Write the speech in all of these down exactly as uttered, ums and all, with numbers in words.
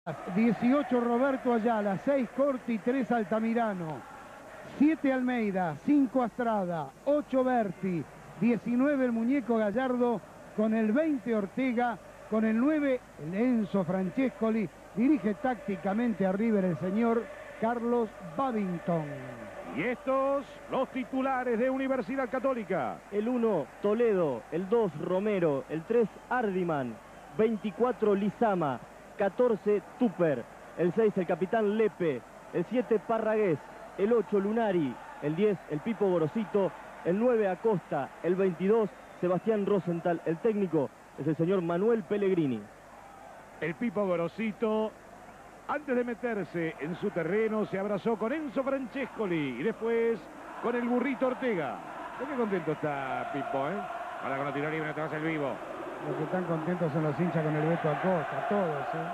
dieciocho Roberto Ayala, seis Corti, tres Altamirano, siete Almeida, cinco Astrada, ocho Berti, diecinueve el Muñeco Gallardo, con el veinte Ortega, con el nueve el Enzo Francescoli. Dirige tácticamente a River el señor Carlos Babington. Y estos, los titulares de Universidad Católica. El uno, Toledo. El dos, Romero. El tres, Ardiman. veinticuatro, Lizama. catorce, Tupper. El seis, el capitán Lepe. El siete, Parragués. El ocho, Lunari. El diez, el Pipo Gorosito. El nueve, Acosta. El veintidós, Sebastián Rosenthal. El técnico es el señor Manuel Pellegrini. El Pipo Gorosito, antes de meterse en su terreno, se abrazó con Enzo Francescoli y después con el Burrito Ortega. Qué contento está Pipo, ¿eh? Ahora con la tiro libre, te vas el vivo. Los que están contentos son los hinchas con el Beto Acosta, todos, ¿eh?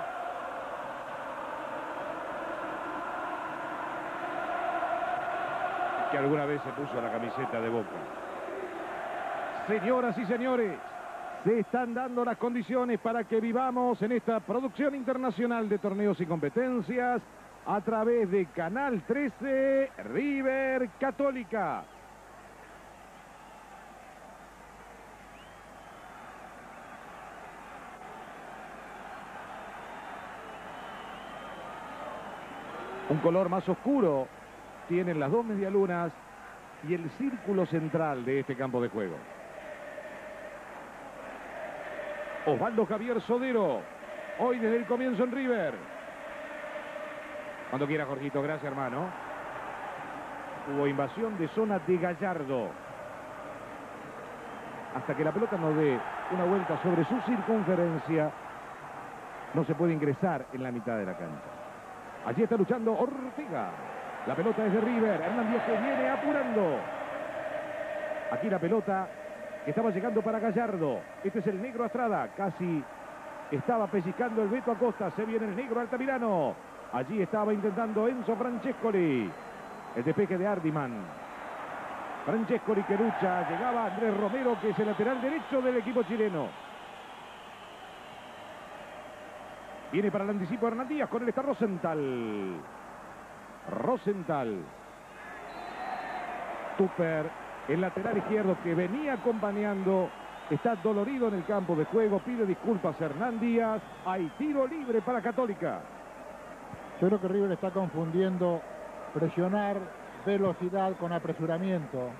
Que alguna vez se puso la camiseta de Boca. Señoras y señores, se están dando las condiciones para que vivamos en esta producción internacional de torneos y competencias a través de Canal trece, River Católica. Un color más oscuro tienen las dos medialunas y el círculo central de este campo de juego. Osvaldo Javier Sodero, hoy desde el comienzo en River. Cuando quiera, Jorgito, gracias, hermano. Hubo invasión de zona de Gallardo. Hasta que la pelota no dé una vuelta sobre su circunferencia, no se puede ingresar en la mitad de la cancha. Allí está luchando Ortega. La pelota es de River. Hernán Díaz que viene apurando. Aquí la pelota que estaba llegando para Gallardo. Este es el negro Astrada. Casi estaba pellizcando el Beto Acosta. Se viene el negro Altamirano. Allí estaba intentando Enzo Francescoli. El despeje de Ardiman. Francescoli que lucha. Llegaba Andrés Romero, que es el lateral derecho del equipo chileno. Viene para el anticipo Hernán Díaz. Con él está Rosenthal. Rosenthal. Tupper, el lateral izquierdo que venía acompañando, está dolorido en el campo de juego. Pide disculpas a Hernán Díaz. Hay tiro libre para Católica. Yo creo que River está confundiendo presionar velocidad con apresuramiento.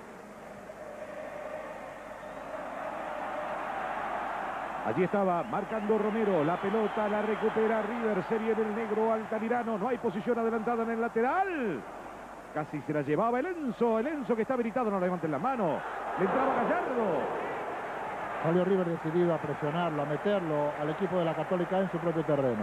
Allí estaba marcando Romero. La pelota la recupera River. Se viene el negro Altamirano. No hay posición adelantada en el lateral. Casi se la llevaba el Enzo. El Enzo que está habilitado. No lo levanten la mano. Le entraba Gallardo. Salió River decidido a presionarlo, a meterlo al equipo de la Católica en su propio terreno.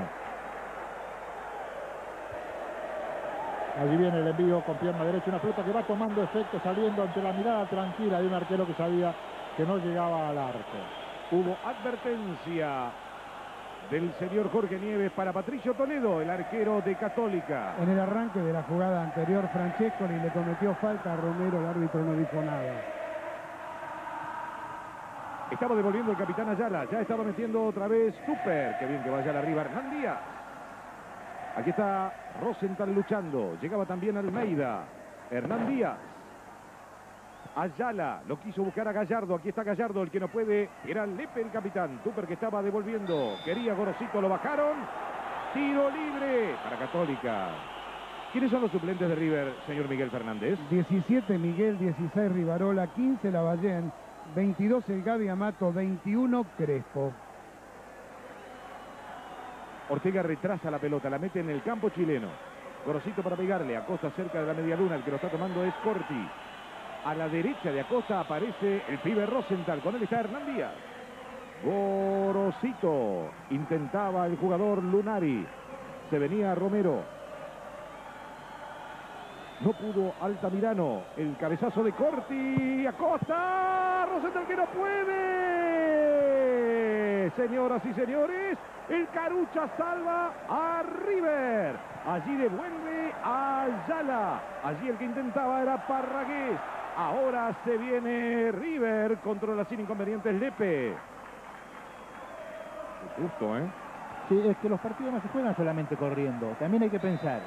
Allí viene el envío con pierna derecha. Una pelota que va tomando efecto, saliendo ante la mirada tranquila de un arquero que sabía que no llegaba al arco. Hubo advertencia del señor Jorge Nieves para Patricio Toledo, el arquero de Católica. En el arranque de la jugada anterior, Francescoli le cometió falta a Romero, el árbitro no dijo nada. Estaba devolviendo el capitán Ayala, ya estaba metiendo otra vez Tupper. Qué bien que vaya arriba Hernán Díaz. Aquí está Rosenthal luchando, llegaba también Almeida. Hernán Díaz. Ayala lo quiso buscar a Gallardo. Aquí está Gallardo, el que no puede. Era Lepe el capitán. Tupper que estaba devolviendo. Quería Gorosito, lo bajaron. Tiro libre para Católica. ¿Quiénes son los suplentes de River, señor Miguel Fernández? diecisiete Miguel, dieciséis Rivarola, quince Lavallén, veintidós el Gaby Amato, veintiuno Crespo. Ortega retrasa la pelota, la mete en el campo chileno. Gorosito para pegarle. Acosta cerca de la media luna. El que lo está tomando es Corti. A la derecha de Acosta aparece el pibe Rosenthal. Con él está Hernán Díaz. Gorosito. Intentaba el jugador Lunari. Se venía Romero. No pudo Altamirano. El cabezazo de Corti. Acosta. Rosenthal que no puede. Señoras y señores. El Carucha salva a River. Allí devuelve a Ayala. Allí el que intentaba era Parragués. Ahora se viene River, controla sin inconvenientes Lepe. Justo, ¿eh? Sí, es que los partidos no se juegan solamente corriendo, también hay que pensar.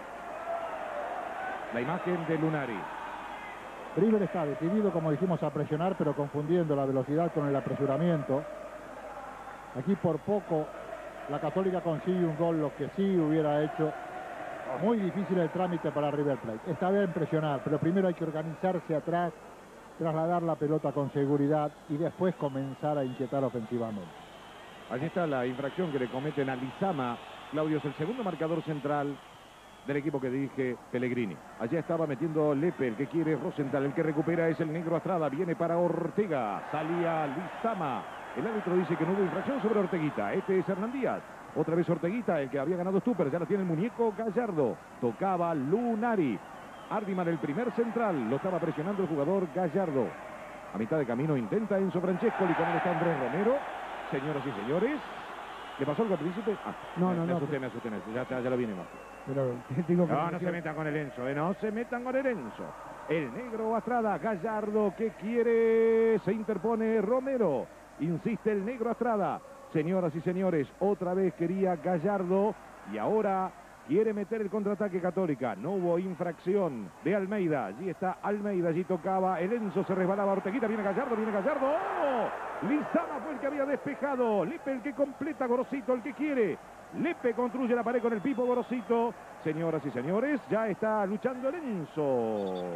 La imagen de Lunari. River está decidido, como dijimos, a presionar, pero confundiendo la velocidad con el apresuramiento. Aquí por poco la Católica consigue un gol, lo que sí hubiera hecho muy difícil el trámite para River Plate. Está bien presionar, pero primero hay que organizarse atrás, trasladar la pelota con seguridad y después comenzar a inquietar ofensivamente. Allí está la infracción que le cometen a Lizama. Claudio es el segundo marcador central del equipo que dirige Pellegrini. Allá estaba metiendo Lepe, el que quiere Rosenthal, el que recupera es el negro Astrada, viene para Ortega, salía Lizama. El árbitro dice que no hubo infracción sobre Orteguita. Este es Hernán Díaz. Otra vez Orteguita, el que había ganado Stupper, ya la tiene el muñeco Gallardo. Tocaba Lunari. Ardiman, el primer central, lo estaba presionando el jugador Gallardo. A mitad de camino intenta Enzo Francescoli, con él está Andrés Romero. Señoras y señores, ¿le pasó algo al príncipe? Ah, no, me, no, me no. asusté, me asusté, me asusté. Ya, ya, ya lo viene más. Pero tengo que No, no se metan con el Enzo, eh, no se metan con el Enzo. El negro Astrada, Gallardo, que quiere, se interpone Romero. Insiste el negro Astrada. Señoras y señores, otra vez quería Gallardo y ahora quiere meter el contraataque Católica. No hubo infracción de Almeida. Allí está Almeida, allí tocaba el Enzo, se resbalaba Orteguita, viene Gallardo, viene Gallardo. ¡Oh! Lizama fue el que había despejado. Lepe el que completa, Gorosito el que quiere. Lepe construye la pared con el Pipo Gorosito. Señoras y señores, ya está luchando el Enzo.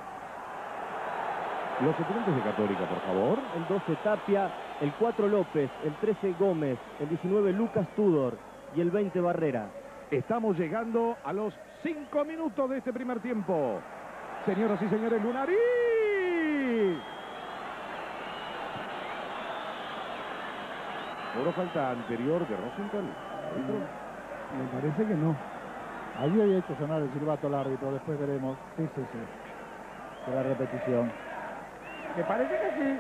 Los suplentes de Católica, por favor. El doce Tapia, el cuatro López, el trece Gómez, el diecinueve Lucas Tudor y el veinte Barrera. Estamos llegando a los cinco minutos de este primer tiempo. Señoras y señores, Lunari. ¿Hubo falta anterior de Rosenthal? Me parece que no. Allí había hecho sonar el silbato al árbitro, después veremos. Sí, sí, sí. De la repetición. Me parece que sí.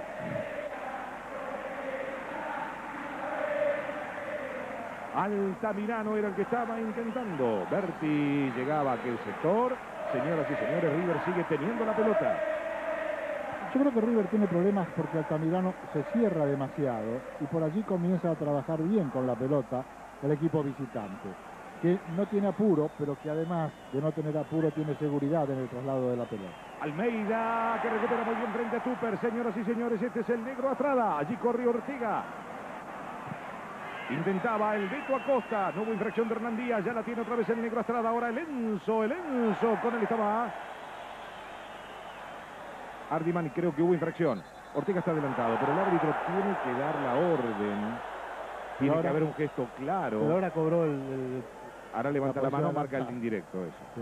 Altamirano era el que estaba intentando. Berti llegaba a aquel sector. Señoras y señores, River sigue teniendo la pelota. Yo creo que River tiene problemas porque Altamirano se cierra demasiado y por allí comienza a trabajar bien con la pelota el equipo visitante, que no tiene apuro, pero que además de no tener apuro tiene seguridad en el traslado de la pelota. Almeida, que recupera muy bien frente a Tupper. Señoras y señores, este es el negro Astrada. Allí corrió Ortega. Intentaba el Beto Acosta. No hubo infracción de Hernán Díaz. Ya la tiene otra vez el negro Astrada. Ahora el Enzo. El Enzo. Con él estaba Ardiman. Creo que hubo infracción. Ortega está adelantado, pero el árbitro tiene que dar la orden. Tiene ahora, que haber un gesto claro. Pero ahora cobró el... el ahora levanta la, la mano, marca el lanzada. indirecto. Eso. Sí.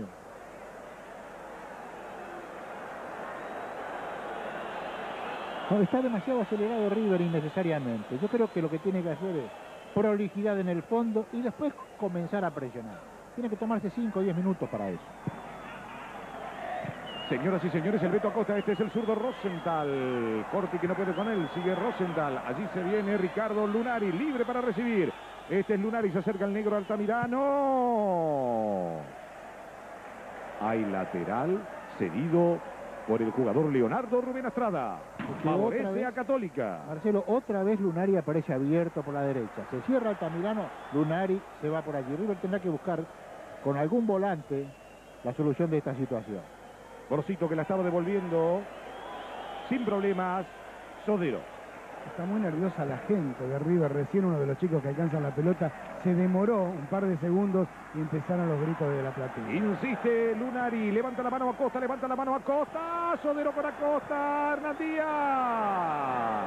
No, está demasiado acelerado River innecesariamente. Yo creo que lo que tiene que hacer es prolijidad en el fondo y después comenzar a presionar. Tiene que tomarse cinco o diez minutos para eso. Señoras y señores, el Beto Acosta, este es el zurdo Rosenthal. Corti que no puede con él, sigue Rosenthal. Allí se viene Ricardo Lunari, libre para recibir. Este es Lunari, se acerca el negro Altamirano. Hay lateral cedido por el jugador Leonardo Rubén Astrada. Favorece a Católica. Marcelo, otra vez Lunari aparece abierto por la derecha. Se cierra Altamirano, Lunari se va por allí. River tendrá que buscar con algún volante la solución de esta situación. Gorosito que la estaba devolviendo sin problemas. Sodero. Está muy nerviosa la gente de River. Recién uno de los chicos que alcanzan la pelota se demoró un par de segundos y empezaron los gritos de la platea. Insiste Lunari, levanta la mano a Acosta, levanta la mano a Acosta. Sodero con Acosta, Hernán Díaz.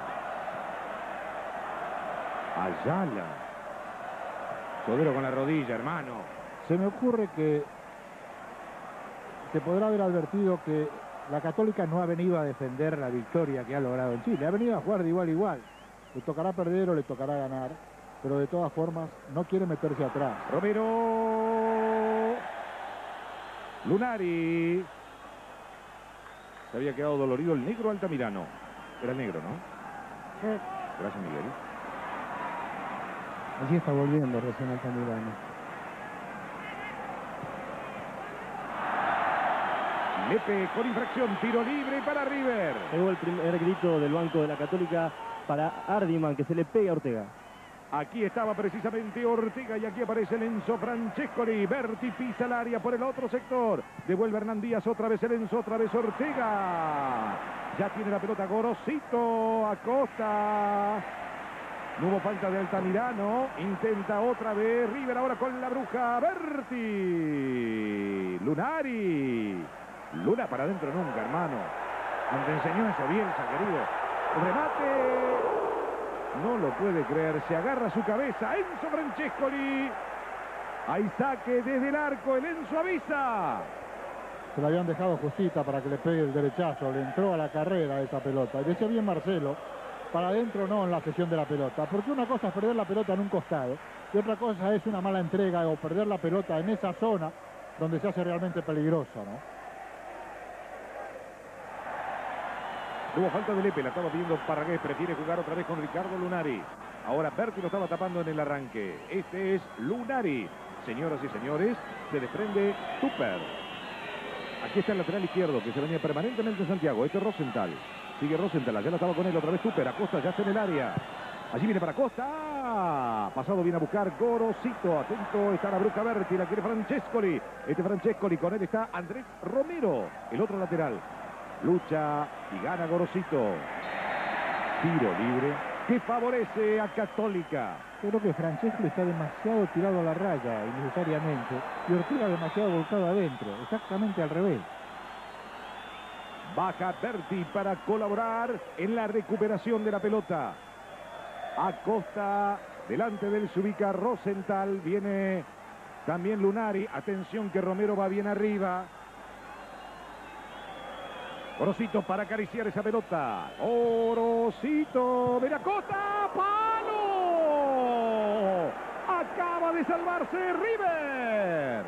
Ayala. Sodero con la rodilla, hermano. Se me ocurre que se podrá haber advertido que la Católica no ha venido a defender la victoria que ha logrado en Chile. Ha venido a jugar de igual a igual. Le tocará perder o le tocará ganar, pero de todas formas no quiere meterse atrás. Romero. Lunari. Se había quedado dolorido el negro Altamirano. Era el negro, ¿no? Sí. Gracias, Miguel. Allí está volviendo recién Altamirano. Lepe con infracción, tiro libre para River. Llegó el primer grito del banco de la Católica para Ardiman, que se le pega a Ortega. Aquí estaba precisamente Ortega y aquí aparece el Enzo Francescoli. Berti pisa el área por el otro sector. Devuelve Hernán Díaz, otra vez el Enzo, otra vez Ortega. Ya tiene la pelota Gorosito, Acosta. No hubo falta de Altamirano. Intenta otra vez River ahora con la bruja. Berti. Lunari. Luna para adentro nunca, hermano. Donde enseñó eso Bielsa, querido. Remate. No lo puede creer, se agarra su cabeza, Enzo Francescoli. Hay saque desde el arco, el Enzo avisa. Se la habían dejado justita para que le pegue el derechazo, le entró a la carrera esa pelota. Y decía bien Marcelo, para adentro no en la sesión de la pelota, porque una cosa es perder la pelota en un costado y otra cosa es una mala entrega o perder la pelota en esa zona donde se hace realmente peligrosa, ¿no? Hubo falta de Lepe, la estaba pidiendo Parragués, prefiere jugar otra vez con Ricardo Lunari. Ahora Berti lo estaba tapando en el arranque. Este es Lunari. Señoras y señores, se desprende Tupper. Aquí está el lateral izquierdo que se venía permanentemente en Santiago. Este es Rosenthal. Sigue Rosenthal, allá la estaba con él otra vez Tupper. Acosta ya está en el área. Allí viene para Acosta. Pasado viene a buscar Gorosito. Atento está la bruja Berti, la quiere Francescoli. Este Francescoli, con él está Andrés Romero, el otro lateral. Lucha y gana Gorosito. Tiro libre que favorece a Católica. Yo creo que Francesco está demasiado tirado a la raya, innecesariamente. Y Ortega demasiado volcado adentro. Exactamente al revés. Baja Berti para colaborar en la recuperación de la pelota. Acosta, delante de él se ubica Rosenthal. Viene también Lunari. Atención que Romero va bien arriba. Gorosito para acariciar esa pelota. Gorosito de la Acosta. ¡Palo! Acaba de salvarse River.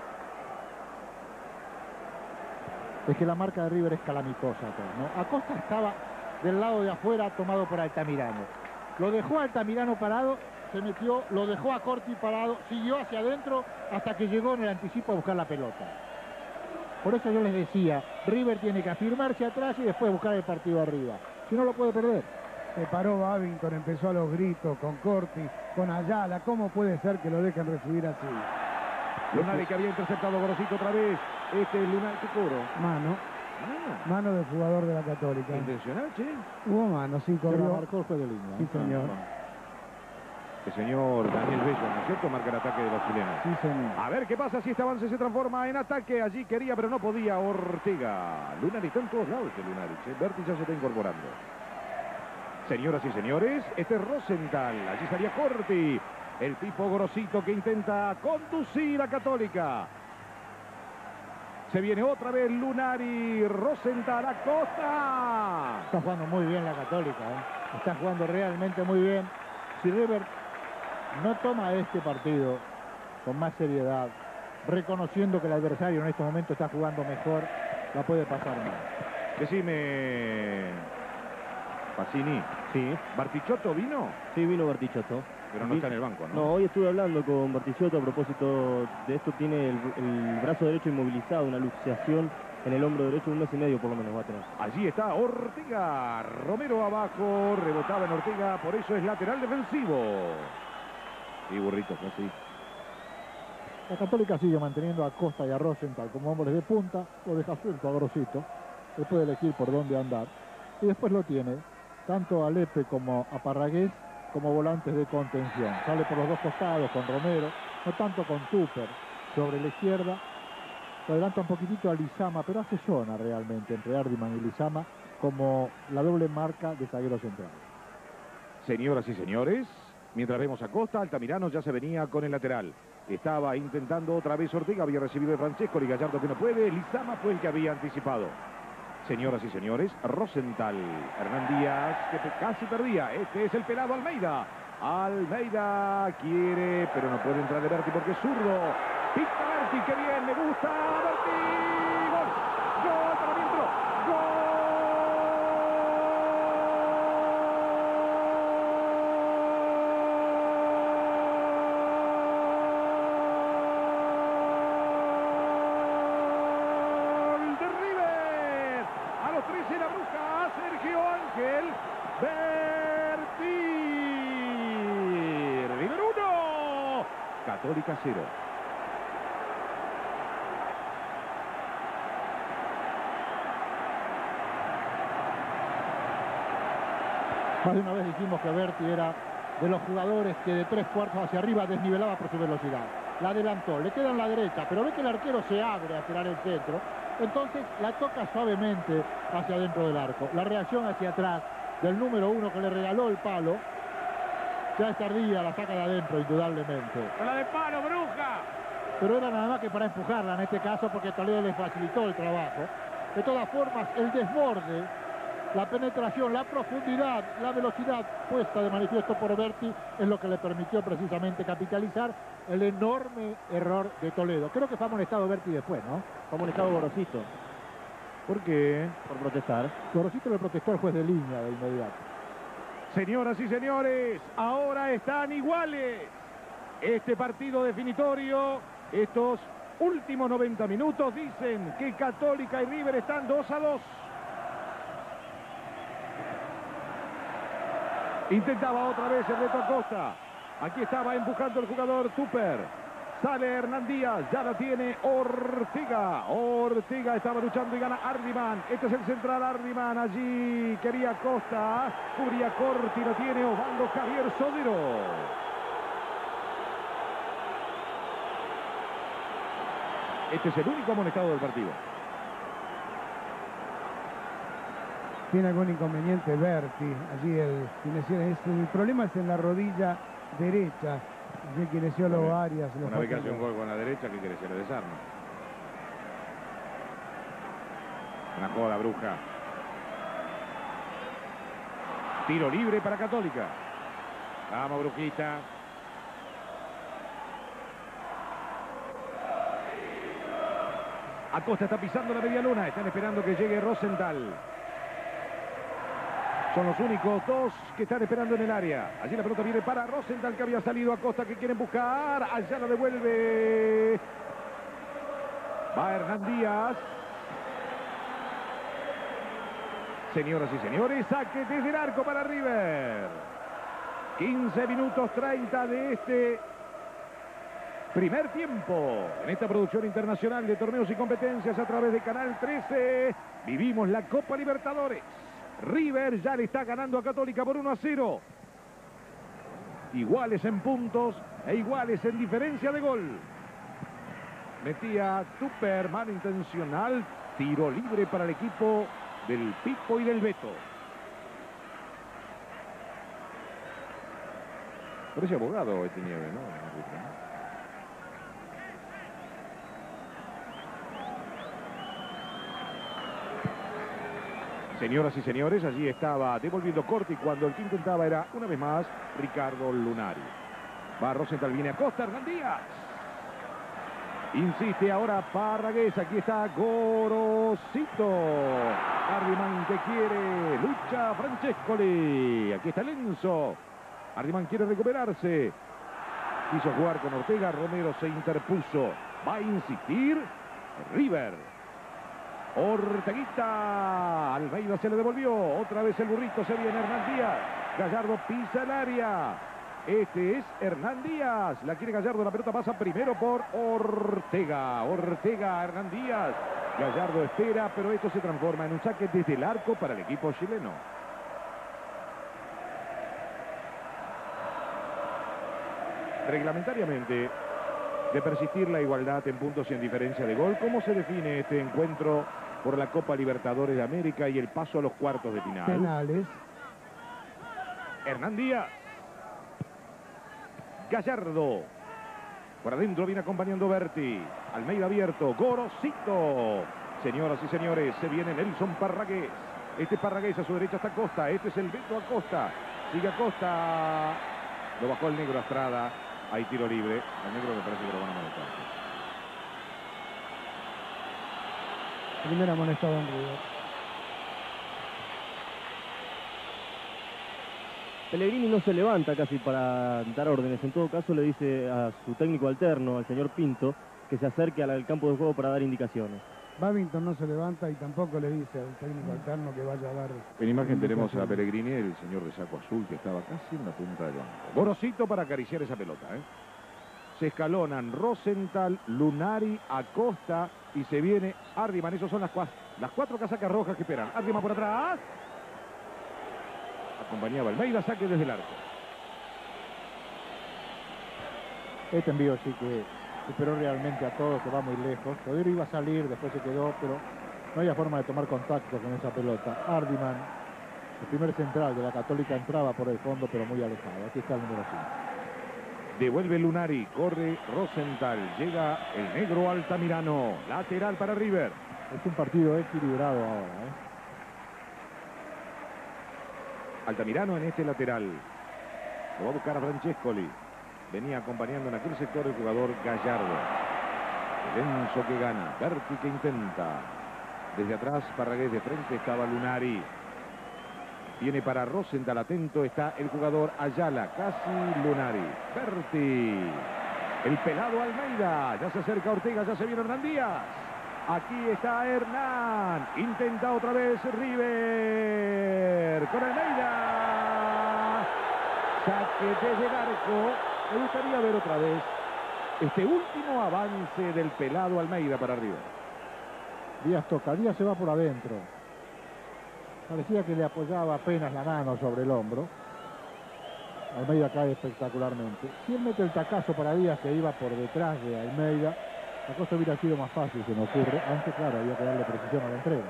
Es que la marca de River es calamitosa, ¿no? Acosta estaba del lado de afuera tomado por Altamirano. Lo dejó a Altamirano parado, se metió, lo dejó a Corti parado, siguió hacia adentro hasta que llegó en el anticipo a buscar la pelota. Por eso yo les decía, River tiene que afirmarse atrás y después buscar el partido arriba. Si no, lo puede perder. Se paró Babington, empezó a los gritos con Corti, con Ayala. ¿Cómo puede ser que lo dejen recibir así? Lunari que había interceptado Gorosito otra vez. Este es Lunari, ¿qué cobro? Mano. Ah, Mano del jugador de la Católica. intencional, che. Hubo mano, sin Pero la corrió. marcó el juez de línea. Sí, señor. El señor Daniel Bello, ¿no es cierto? Marca el ataque de los chilenos. Sí, señor. A ver qué pasa si este avance se transforma en ataque. Allí quería, pero no podía Ortega. Lunari está en todos lados este Lunari. Che. Berti ya se está incorporando. Señoras y señores, este es Rosenthal. Allí estaría Corti. El tipo Gorosito que intenta conducir a Católica. Se viene otra vez Lunari. Rosenthal, Acosta. Está jugando muy bien la Católica, ¿eh? Está jugando realmente muy bien. Si River no toma este partido con más seriedad, reconociendo que el adversario en este momento está jugando mejor, la puede pasar mal. Decime, Pacini, Sí, ¿Bartichotto vino? sí vino Bartichotto. Pero no está en el banco, ¿no? No, hoy estuve hablando con Bartichotto a propósito de esto. Tiene el, el brazo derecho inmovilizado, una luxación en el hombro derecho, un mes y medio por lo menos va a tener. Allí está Ortega. Romero abajo, rebotaba en Ortega, por eso es lateral defensivo. Y burrito, así. La Católica sigue manteniendo a Costa y a Rosenthal como hombres de punta, lo deja suelto a Gorosito, él puede elegir por dónde andar, y después lo tiene tanto a Lepe como a Parragués como volantes de contención. Sale por los dos costados con Romero, no tanto con Tupper sobre la izquierda, se adelanta un poquitito a Lizama, pero hace zona realmente entre Ardiman y Lizama como la doble marca de zaguero central. Señoras y señores, mientras vemos a Costa, Altamirano ya se venía con el lateral. Estaba intentando otra vez Ortega, había recibido de Francesco y Gallardo que no puede. Lizama fue el que había anticipado. Señoras y señores, Rosenthal, Hernán Díaz, que casi perdía. Este es el pelado Almeida. Almeida quiere, pero no puede entrar de Berti porque es zurdo. Pita Berti, qué bien, me gusta. Berti, gol, gol para adentro, gol de River. A los trece la bruja, Sergio Ángel Berti. Católica cero. Más de una vez dijimos que Berti era de los jugadores que de tres cuartos hacia arriba desnivelaba por su velocidad. La adelantó, le queda en la derecha, pero ve que el arquero se abre a tirar el centro. Entonces la toca suavemente hacia adentro del arco. La reacción hacia atrás del número uno que le regaló el palo, ya es tardía, la saca de adentro indudablemente. Con la de palo, Bruja. Pero era nada más que para empujarla en este caso porque Toledo le facilitó el trabajo. De todas formas, el desborde, la penetración, la profundidad, la velocidad puesta de manifiesto por Berti es lo que le permitió precisamente capitalizar el enorme error de Toledo. Creo que fue amonestado Berti después, ¿no? Fue amonestado Gorosito. ¿Por qué? Por protestar. Gorosito le protestó al juez de línea de inmediato. Señoras y señores, ahora están iguales. Este partido definitorio, estos últimos noventa minutos dicen que Católica y River están dos a dos. Intentaba otra vez el Beto Acosta. Aquí estaba empujando el jugador Tupper. Sale Hernán Díaz, ya la tiene Ortega. Ortega estaba luchando y gana Ardiman. Este es el central Ardiman. Allí quería Costa. Cubría Corti, lo tiene Osvaldo Javier Sodero. Este es el único amonestado del partido. Tiene algún inconveniente Berti. Allí el, kinesiólogo, es, el problema es en la rodilla derecha. Allí el kinesiólogo Bueno, Arias. Una vez que hace un gol con la derecha, ¿qué quiere? Se le desarma. Una joda, Bruja. Tiro libre para Católica. Vamos, Brujita. Acosta está pisando la media luna. Están esperando que llegue Rosenthal. Son los únicos dos que están esperando en el área. Allí la pelota viene para Rosenthal, que había salido. Acosta, que quieren buscar. Allá la devuelve. Va Hernán Díaz. Señoras y señores, saque desde el arco para River. quince minutos treinta de este primer tiempo. En esta producción internacional de torneos y competencias a través de Canal trece, vivimos la Copa Libertadores. River ya le está ganando a Católica por uno a cero. Iguales en puntos e iguales en diferencia de gol. Metía Tupper, mano intencional, tiro libre para el equipo del Pipo y del Beto. Parece abogado este Nieve, ¿no? Señoras y señores, allí estaba devolviendo Corti cuando el que intentaba era, una vez más, Ricardo Lunari. Va Rosenthal, viene Acosta, Hernán Díaz. Insiste ahora Parragués, aquí está Gorosito. Ardiman que quiere, lucha Francescoli. Aquí está Lenzo. Ardiman quiere recuperarse. Quiso jugar con Ortega, Romero se interpuso. Va a insistir River. Orteguita, Almeida se le devolvió, otra vez el burrito, se viene Hernán Díaz, Gallardo pisa el área, este es Hernán Díaz, la quiere Gallardo, la pelota pasa primero por Ortega, Ortega, Hernán Díaz, Gallardo espera, pero esto se transforma en un saque desde el arco para el equipo chileno. Reglamentariamente, de persistir la igualdad en puntos y en diferencia de gol, ¿cómo se define este encuentro por la Copa Libertadores de América y el paso a los cuartos de final? Penales. Hernán Díaz. Gallardo. Por adentro viene acompañando Berti. Almeida abierto. Gorosito. Señoras y señores, se viene Nelson Parragués. Este Parragués a su derecha está Acosta. Este es el Beto Acosta. Sigue Acosta. Lo bajó el negro Estrada. Hay tiro libre. Al negro me parece que lo van a amonestar. Primer amonestado en River. Pellegrini no se levanta casi para dar órdenes. En todo caso le dice a su técnico alterno, al señor Pinto, que se acerque al campo de juego para dar indicaciones. Babington no se levanta y tampoco le dice al técnico alterno que vaya a dar... En imagen tenemos a Pellegrini, el señor de saco azul, que estaba casi en la punta del banco. Gorosito para acariciar esa pelota, ¿eh? se escalonan Rosenthal, Lunari, Acosta y se viene Hardiman. Esas son las, cua las cuatro casacas rojas que esperan. Hardiman por atrás. Acompañaba Almeida, saque desde el arco. Este envío sí que superó realmente a todos, que va muy lejos. Codero iba a salir, después se quedó, pero no había forma de tomar contacto con esa pelota. Hardiman, el primer central de la Católica, entraba por el fondo, pero muy alejado. Aquí está el número cinco. Devuelve Lunari, corre Rosenthal, llega el negro Altamirano, lateral para River. Es un partido equilibrado ahora, ¿eh? Altamirano en este lateral. Lo va a buscar a Francescoli. Venía acompañando en aquel sector el jugador Gallardo. Lenzo que gana, Berti que intenta. Desde atrás, Parragués, de frente estaba Lunari. Viene para Rosenthal, atento está el jugador Ayala, casi Lunari. Berti, el pelado Almeida, ya se acerca Ortega, ya se viene Hernán Díaz. Aquí está Hernán, intenta otra vez River con Almeida. Saque desde el arco. Me gustaría ver otra vez este último avance del pelado Almeida para River. Díaz toca, Díaz se va por adentro. Parecía que le apoyaba apenas la mano sobre el hombro. Almeida cae espectacularmente. Si él mete el tacazo para Díaz, que iba por detrás de Almeida, la cosa hubiera sido más fácil, se me ocurre. Aunque claro, había que darle precisión a la entrega.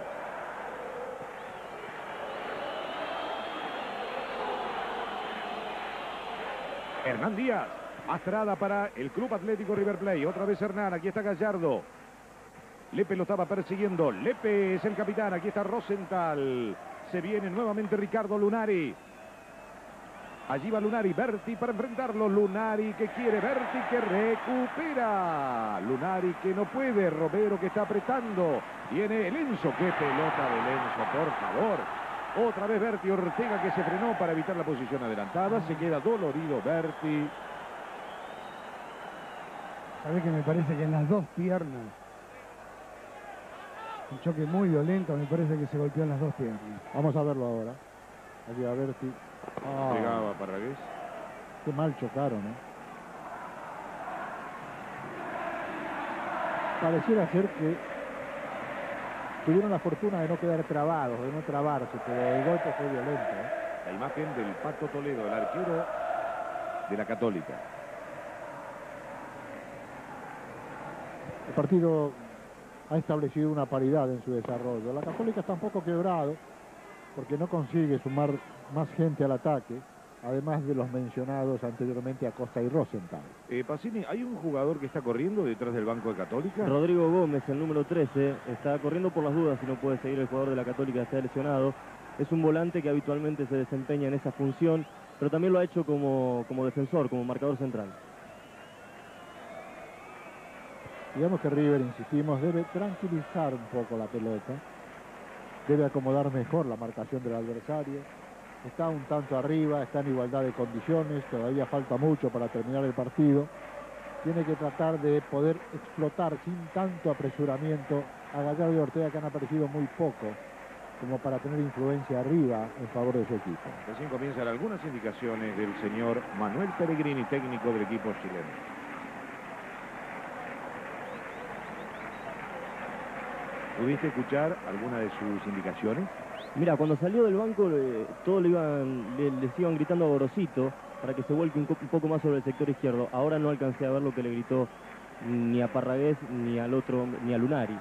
Hernán Díaz, Astrada para el Club Atlético River Plate. Otra vez Hernán, aquí está Gallardo. Lepe lo estaba persiguiendo. Lepe es el capitán, aquí está Rosenthal. Se viene nuevamente Ricardo Lunari. Allí va Lunari, Berti para enfrentarlo. Lunari que quiere, Berti que recupera. Lunari que no puede, Romero que está apretando. Viene Lenzo, qué pelota de Lenzo, por favor. Otra vez Berti, Ortega que se frenó para evitar la posición adelantada. Se queda dolorido Berti. Sabés que me parece que en las dos piernas, un choque muy violento, me parece que se golpeó en las dos piernas. Vamos a verlo ahora. Aquí a Berti. Oh, Llegaba Parragués. qué mal chocaron, ¿eh? Pareciera ser que tuvieron la fortuna de no quedar trabados, de no trabarse, pero el golpe fue violento, ¿eh? La imagen del Pato Toledo, el arquero de la Católica. El partido ha establecido una paridad en su desarrollo. La Católica está un poco quebrado porque no consigue sumar más gente al ataque, además de los mencionados anteriormente Acosta y Rosenthal. Eh, Pacini, ¿hay un jugador que está corriendo detrás del banco de Católica? Rodrigo Gómez, el número trece, está corriendo por las dudas si no puede seguir el jugador de la Católica, está lesionado. Es un volante que habitualmente se desempeña en esa función, pero también lo ha hecho como, como defensor, como marcador central. Digamos que River, insistimos, debe tranquilizar un poco la pelota, debe acomodar mejor la marcación del adversario. Está un tanto arriba, está en igualdad de condiciones, todavía falta mucho para terminar el partido. Tiene que tratar de poder explotar sin tanto apresuramiento a Gallardo y Ortega, que han aparecido muy poco, como para tener influencia arriba en favor de su equipo. Recién comienzan algunas indicaciones del señor Manuel Pellegrini, técnico del equipo chileno. ¿Pudiste escuchar alguna de sus indicaciones? Mira, cuando salió del banco, eh, todos le iban, le, les iban gritando a Gorosito para que se vuelque un, un poco más sobre el sector izquierdo. Ahora no alcancé a ver lo que le gritó ni a Parragués, ni al otro, ni a Lunari.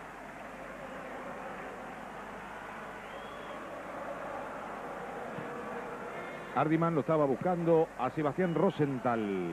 Hardiman lo estaba buscando a Sebastián Rosenthal.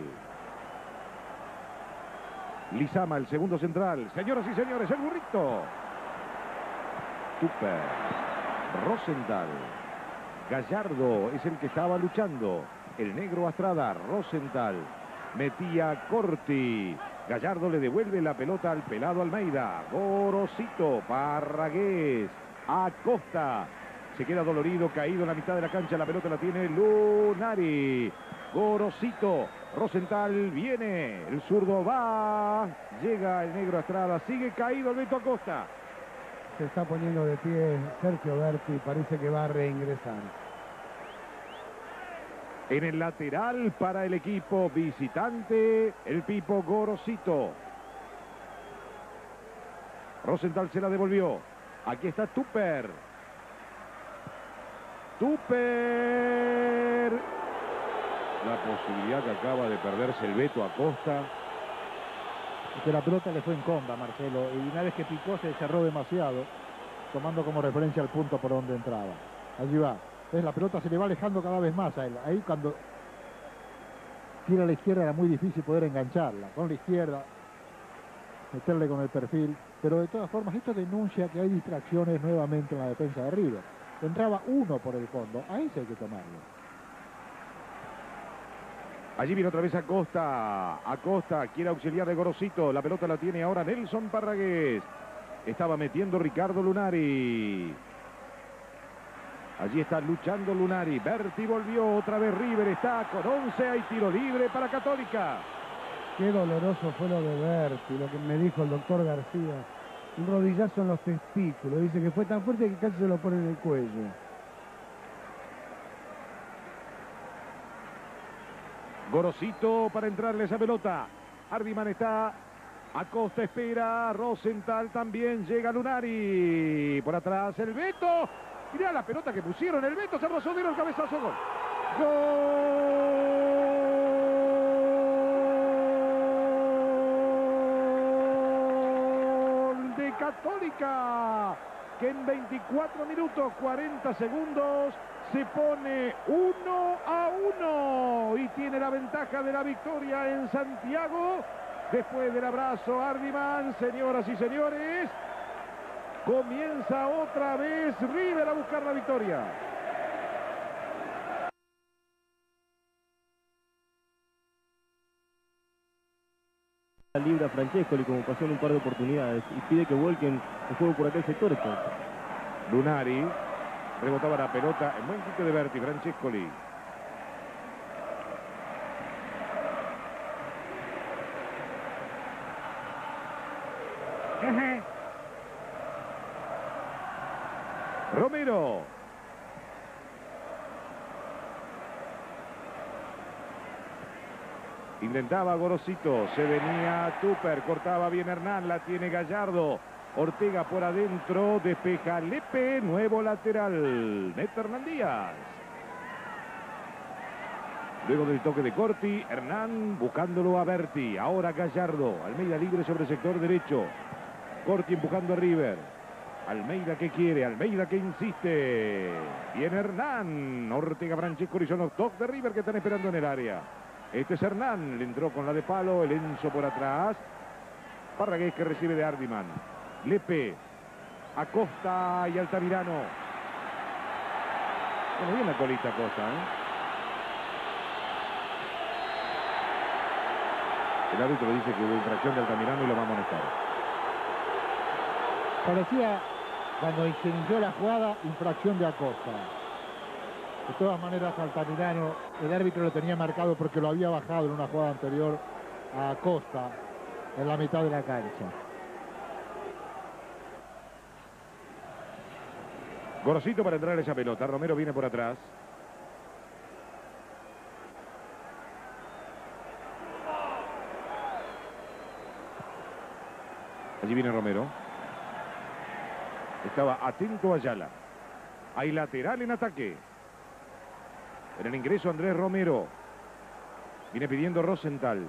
Lizama, el segundo central. Señoras y señores, el burrito. Tupper. Rosenthal. Gallardo es el que estaba luchando. El negro Astrada. Rosenthal. Metía Corti. Gallardo le devuelve la pelota al pelado Almeida. Gorosito. Parragués. Acosta. Se queda dolorido, caído en la mitad de la cancha. La pelota la tiene Lunari. Gorosito. Rosenthal viene. El zurdo va. Llega el negro Astrada. Sigue caído el Beto Acosta. Se está poniendo de pie Sergio Berti, parece que va a reingresar. En el lateral para el equipo visitante, el Pipo Gorosito. Rosenthal se la devolvió. Aquí está Tupper. Tupper. La posibilidad que acaba de perderse el Beto Acosta. Que la pelota le fue en contra, Marcelo, y una vez que picó se cerró demasiado, tomando como referencia el punto por donde entraba. Allí va. ¿Ves? La pelota se le va alejando cada vez más a él. Ahí cuando tira a la izquierda era muy difícil poder engancharla. Con la izquierda, meterle con el perfil. Pero de todas formas esto denuncia que hay distracciones nuevamente en la defensa de River. Entraba uno por el fondo. Ahí sí hay que tomarlo. Allí viene otra vez Acosta. Acosta quiere auxiliar de Gorosito. La pelota la tiene ahora Nelson Parragués. Estaba metiendo Ricardo Lunari. Allí está luchando Lunari. Berti volvió otra vez. River está con once. Hay tiro libre para Católica. Qué doloroso fue lo de Berti, lo que me dijo el doctor García. Un rodillazo en los testículos. Dice que fue tan fuerte que casi se lo pone en el cuello. Gorosito para entrarle esa pelota. Hardiman está. Acosta espera. Rosenthal también. Llega Lunari. Por atrás el Beto. Mirá la pelota que pusieron. El Beto se rozó, dieron el cabezazo. Gol. Gol de Católica, que en veinticuatro minutos cuarenta segundos se pone uno a uno y tiene la ventaja de la victoria en Santiago. Después del abrazo Hardiman, señoras y señores, comienza otra vez River a buscar la victoria. Libra Francescoli, como pasó en un par de oportunidades, y pide que vuelquen el juego por aquel sector. Entonces Lunari rebotaba la pelota en buen quito de Berti. Francescoli. Romero. Intentaba Gorosito, se venía Tupper, cortaba bien Hernán, la tiene Gallardo. Ortega por adentro, despeja Lepe, nuevo lateral, mete Hernán Díaz. Luego del toque de Corti, Hernán buscándolo a Berti. Ahora Gallardo, Almeida libre sobre el sector derecho. Corti empujando a River. Almeida que quiere, Almeida que insiste. Viene Hernán. Ortega, Francescoli son los dos de River que están esperando en el área. Este es Hernán, le entró con la de palo, el Enzo por atrás. Parragués que recibe de Hardiman. Lepe, Acosta y Altamirano. Bueno, bien la colita Acosta, ¿eh? El árbitro dice que hubo infracción de Altamirano y lo va a amonestar. Parecía, cuando se inició la jugada, infracción de Acosta. De todas maneras, Altamirano, el árbitro lo tenía marcado porque lo había bajado en una jugada anterior a Acosta en la mitad de la cancha. Gorosito para entrar esa pelota. Romero viene por atrás. Allí viene Romero. Estaba atento Ayala. Hay lateral en ataque. En el ingreso Andrés Romero. Viene pidiendo Rosenthal.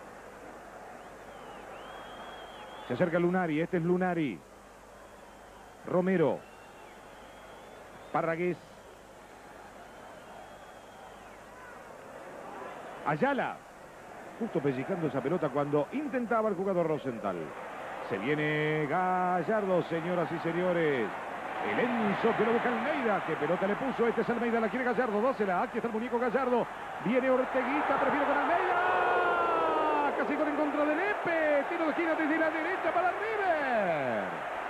Se acerca Lunari. Este es Lunari. Romero. Parragués. Ayala. Justo pellizcando esa pelota cuando intentaba el jugador Rosenthal. Se viene Gallardo, señoras y señores. El Enzo que lo busca Almeida. ¿Qué pelota le puso? Este es Almeida, la quiere Gallardo. Dásela. Aquí está el muñeco Gallardo. Viene Orteguita, prefiere con Almeida. Casi con en contra de Lepe. Tiro de esquina desde la derecha para River.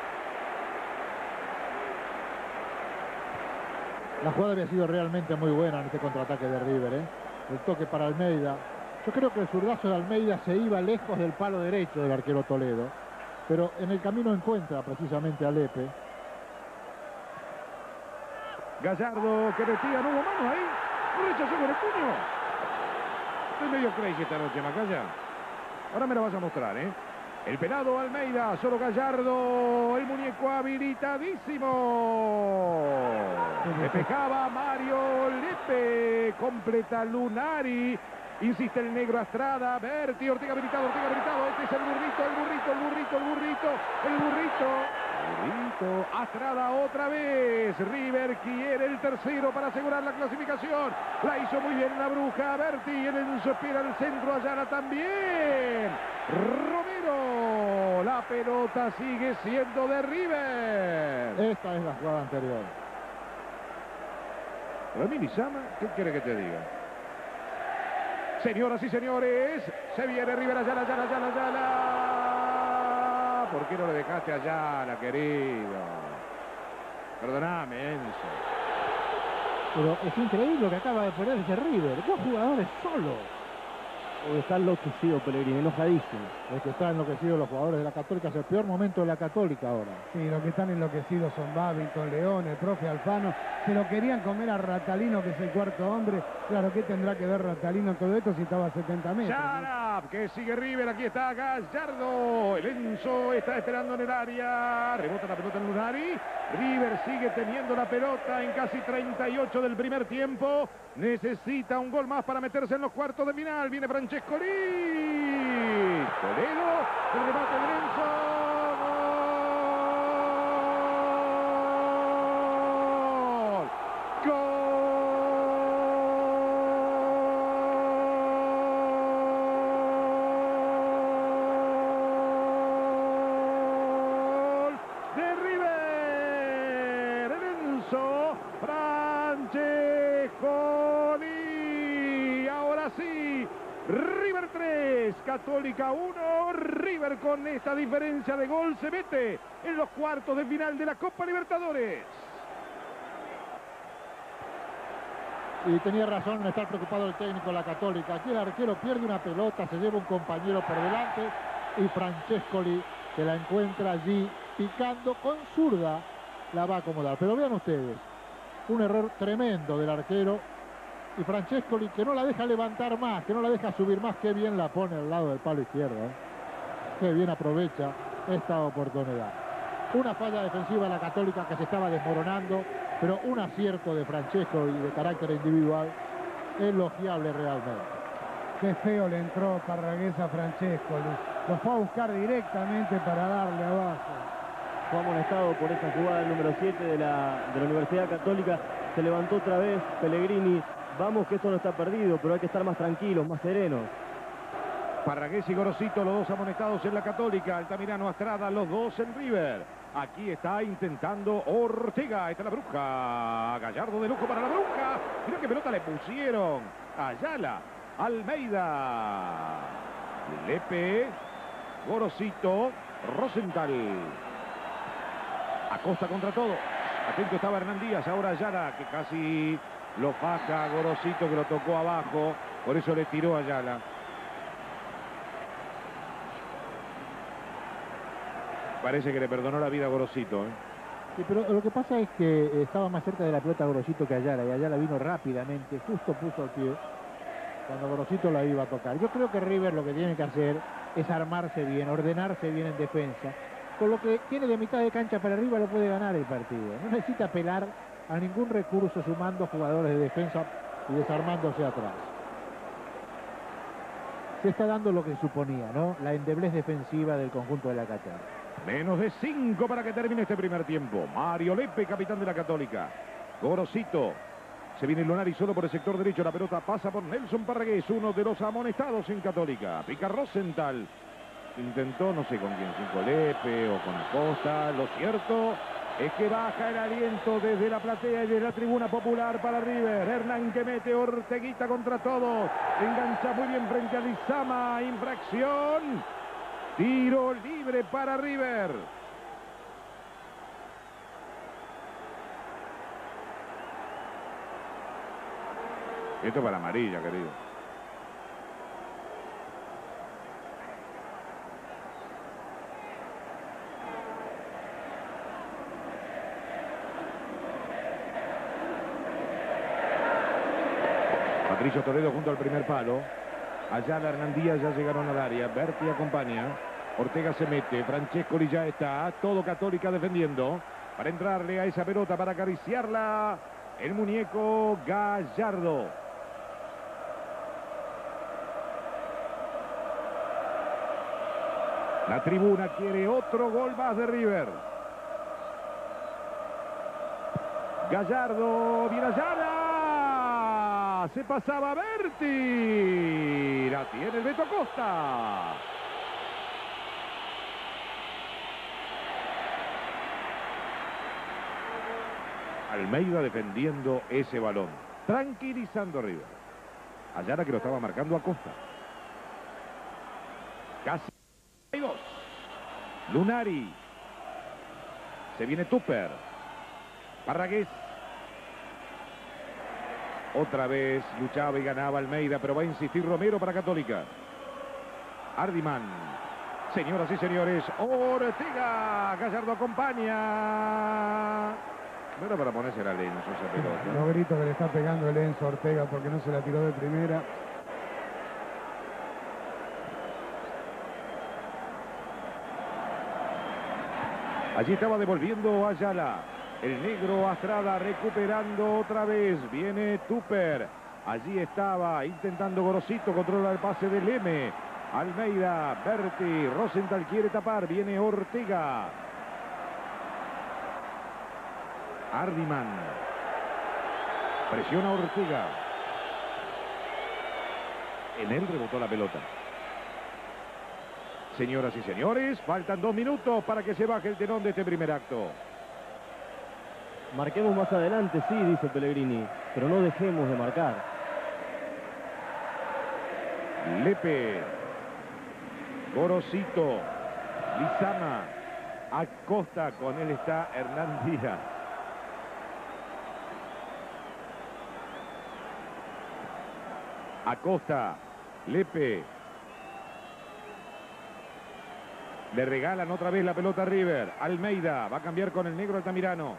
La jugada había sido realmente muy buena en este contraataque de River, ¿eh? El toque para Almeida. Yo creo que el zurdazo de Almeida se iba lejos del palo derecho del arquero Toledo, pero en el camino encuentra precisamente a Lepe. Gallardo que retira, no hubo mano ahí. Rechazó con el puño. Estoy medio crazy esta noche, Macaya. Ahora me lo vas a mostrar, ¿eh? El pelado Almeida, solo Gallardo, el muñeco habilitadísimo. Despejaba Mario Lepe, completa Lunari. Insiste el negro Astrada, Berti, Ortega habilitado, Ortega habilitado. Este es el burrito, el burrito, el burrito, el burrito, el burrito. Burrito, Astrada otra vez. River quiere el tercero para asegurar la clasificación. La hizo muy bien la bruja, Berti. El Enzo espera el centro, Ayala también. Romero, la pelota sigue siendo de River. Esta es la jugada anterior. Ramírez Sama, ¿qué quiere que te diga? Señoras y señores, se viene River, Ayala, Ayala, Ayala, Ayala. ¿Por qué no le dejaste a Ayala, querido? Perdóname, Enzo. Pero es increíble lo que acaba de poner ese River. Dos jugadores solos. O está enloquecido Pellegrini, enojadísimo. Es que están enloquecidos los jugadores de la Católica. Es el peor momento de la Católica ahora. Sí, los que están enloquecidos son Babington, León, el profe Alfano. Se lo querían comer a Ratalino, que es el cuarto hombre. Claro, ¿qué tendrá que ver Ratalino en todo esto si estaba a setenta metros? Yarab, que sigue River, aquí está Gallardo. El Enzo está esperando en el área. Rebota la pelota en Lunari. River sigue teniendo la pelota en casi treinta y ocho del primer tiempo. Necesita un gol más para meterse en los cuartos de final. Viene Francescoli. Toledo, el remate de Enzo. ¡Gol! ¡Gol! De River. Enzo Francescoli. Ahora sí. River tres, Católica uno. River con esta diferencia de gol se mete en los cuartos de final de la Copa Libertadores. Y tenía razón en estar preocupado el técnico de la Católica. Aquí el arquero pierde una pelota, se lleva un compañero por delante y Francescoli, que la encuentra allí picando con zurda, la va a acomodar. Pero vean ustedes, un error tremendo del arquero. Y Francescoli, que no la deja levantar más, que no la deja subir más. Qué bien la pone al lado del palo izquierdo, ¿eh? Qué bien aprovecha esta oportunidad. Una falla defensiva de la Católica que se estaba desmoronando, pero un acierto de Francescoli de carácter individual elogiable realmente. Qué feo le entró Parragués a Francescoli. Lo fue a buscar directamente para darle abajo. Fue amonestado por esa jugada el número siete de la, de la Universidad Católica. Se levantó otra vez Pellegrini. Vamos que esto no está perdido, pero hay que estar más tranquilos, más serenos. Parragués y Gorosito, los dos amonestados en la Católica. Altamirano, Astrada, los dos en River. Aquí está intentando Ortega. Está la bruja. Gallardo de lujo para la bruja. Mirá qué pelota le pusieron. Ayala, Almeida, Lepe, Gorosito, Rosenthal. Acosta contra todo. Atento estaba Hernán Díaz. Ahora Ayala, que casi lo faja Gorosito, que lo tocó abajo. Por eso le tiró a Ayala. Parece que le perdonó la vida a Gorosito, ¿eh? Sí, pero lo que pasa es que estaba más cerca de la pelota Gorosito que Ayala, y Ayala vino rápidamente, justo puso el pie cuando Gorosito la iba a tocar. Yo creo que River lo que tiene que hacer es armarse bien, ordenarse bien en defensa. Con lo que tiene de mitad de cancha para arriba lo puede ganar el partido. No necesita apelar a ningún recurso sumando jugadores de defensa y desarmándose atrás. Se está dando lo que suponía, ¿no? La endeblez defensiva del conjunto de la Católica. Menos de cinco para que termine este primer tiempo. Mario Lepe, capitán de la Católica. Gorosito. Se viene Lunari solo por el sector derecho. La pelota pasa por Nelson Parragués, uno de los amonestados en Católica. Pica Rosenthal. Intentó, no sé con quién, sin con Lepe o con Acosta. Lo cierto es que baja el aliento desde la platea y desde la tribuna popular para River. Hernán que mete Orteguita contra todos. Engancha muy bien frente a Lizama. Infracción. Tiro libre para River. Esto para amarilla, querido. Trillo Toledo junto al primer palo. Ayala, Hernandía ya llegaron al área. Berti acompaña. Ortega se mete. Francescoli ya está. Todo Católica defendiendo. Para entrarle a esa pelota, para acariciarla. El muñeco Gallardo. La tribuna quiere otro gol más de River. Gallardo, viene Ayala. Se pasaba Berti. La tiene el Beto Acosta. Almeida defendiendo ese balón. Tranquilizando a River. Ayala que lo estaba marcando Acosta. Casi dos. Lunari. Se viene Tupper. Parragués. Otra vez luchaba y ganaba Almeida, pero va a insistir Romero para Católica. Ardiman. Señoras y señores, Ortega. Gallardo acompaña. No era para ponerse la Lenzo esa pelota. Los gritos que le está pegando el Enzo Ortega porque no se la tiró de primera. Allí estaba devolviendo Ayala. El negro Astrada recuperando otra vez. Viene Tupper. Allí estaba intentando Gorosito. Controla el pase de Leme. Almeida, Berti, Rosenthal quiere tapar. Viene Ortega. Ardiman. Presiona Ortega. En él rebotó la pelota. Señoras y señores, faltan dos minutos para que se baje el telón de este primer acto. Marquemos más adelante, sí, dice Pellegrini, pero no dejemos de marcar. Lepe. Gorosito. Lizama. Acosta, con él está Hernán Díaz. Acosta. Lepe. Le regalan otra vez la pelota a River. Almeida va a cambiar con el negro Altamirano.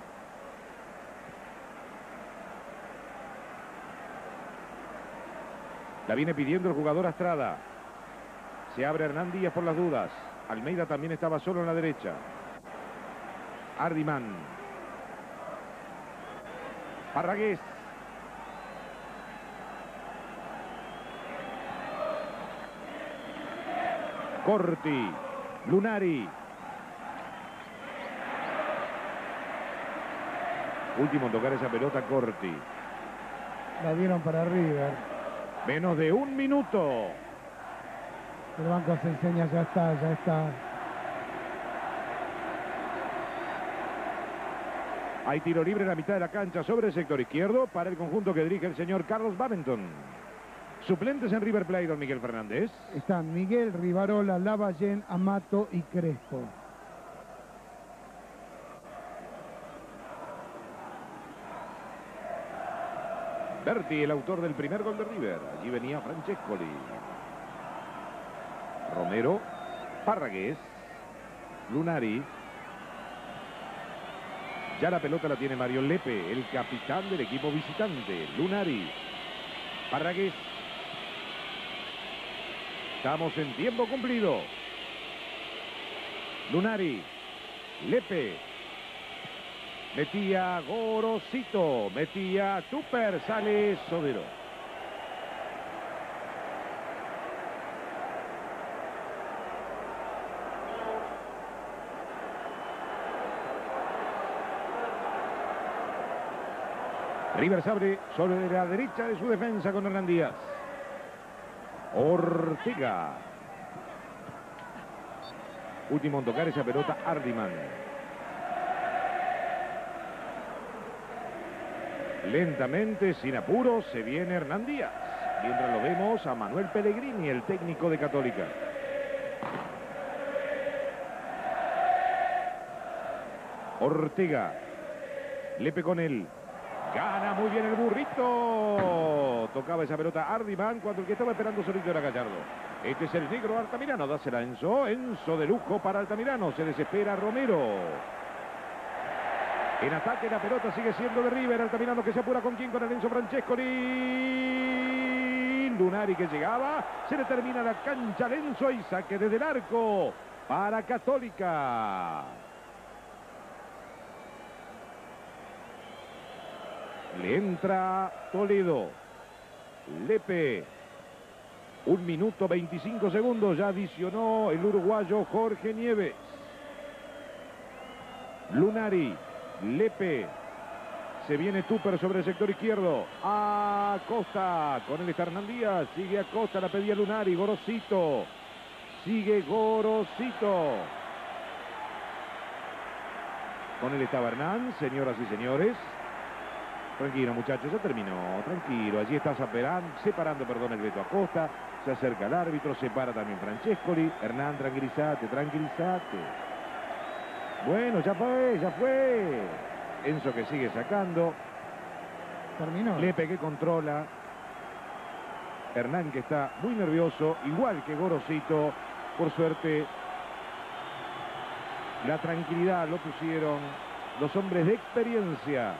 La viene pidiendo el jugador Astrada. Se abre Hernán Díaz por las dudas. Almeida también estaba solo en la derecha. Ardiman. Parragués. Corti. Lunari. Último en tocar esa pelota, Corti. La dieron para River. Menos de un minuto. El banco se enseña, ya está, ya está. Hay tiro libre en la mitad de la cancha sobre el sector izquierdo para el conjunto que dirige el señor Carlos Babenton. Suplentes en River Plate, don Miguel Fernández. Están Miguel, Rivarola, Lavallén, Amato y Crespo. Berti, el autor del primer gol de River. Allí venía Francescoli. Romero. Parragués. Lunari. Ya la pelota la tiene Mario Lepe, el capitán del equipo visitante. Lunari. Parragués. Estamos en tiempo cumplido. Lunari. Lepe. Metía Gorosito. Metía Tupper. Sale Sodero. River se abre sobre la derecha de su defensa con Hernán Díaz. Ortega. Último en tocar esa pelota, Ardiman. Lentamente, sin apuro, se viene Hernán Díaz. Mientras lo vemos a Manuel Pellegrini, el técnico de Católica. Ortega. Lepe con él. Gana muy bien el burrito. Tocaba esa pelota Ardiman cuando el que estaba esperando solito era Gallardo. Este es el negro Altamirano. Dásela a Enzo. Enzo de lujo para Altamirano. Se desespera Romero. En ataque la pelota sigue siendo de River. Altamirano que se apura con quién, con el Enzo Francescoli. Lunari que llegaba. Se le termina la cancha Lenzo y saque desde el arco para Católica. Le entra Toledo. Lepe. Un minuto veinticinco segundos. Ya adicionó el uruguayo Jorge Nieves. Lunari. Lepe. Se viene Tupper sobre el sector izquierdo. Acosta. Con él está Hernán Díaz. Sigue Acosta. La pedía Lunari. Gorosito. Sigue Gorosito. Con él estaba Hernán. Señoras y señores. Tranquilo, muchachos, ya terminó, tranquilo. Allí está separando, separando perdón, el Beto Acosta. Se acerca el árbitro, separa también Francescoli. Hernán, tranquilízate, tranquilízate. Bueno, ya fue, ya fue. Enzo que sigue sacando. Terminó. Lepe que controla. Hernán que está muy nervioso, igual que Gorosito. Por suerte, la tranquilidad lo pusieron los hombres de experiencia.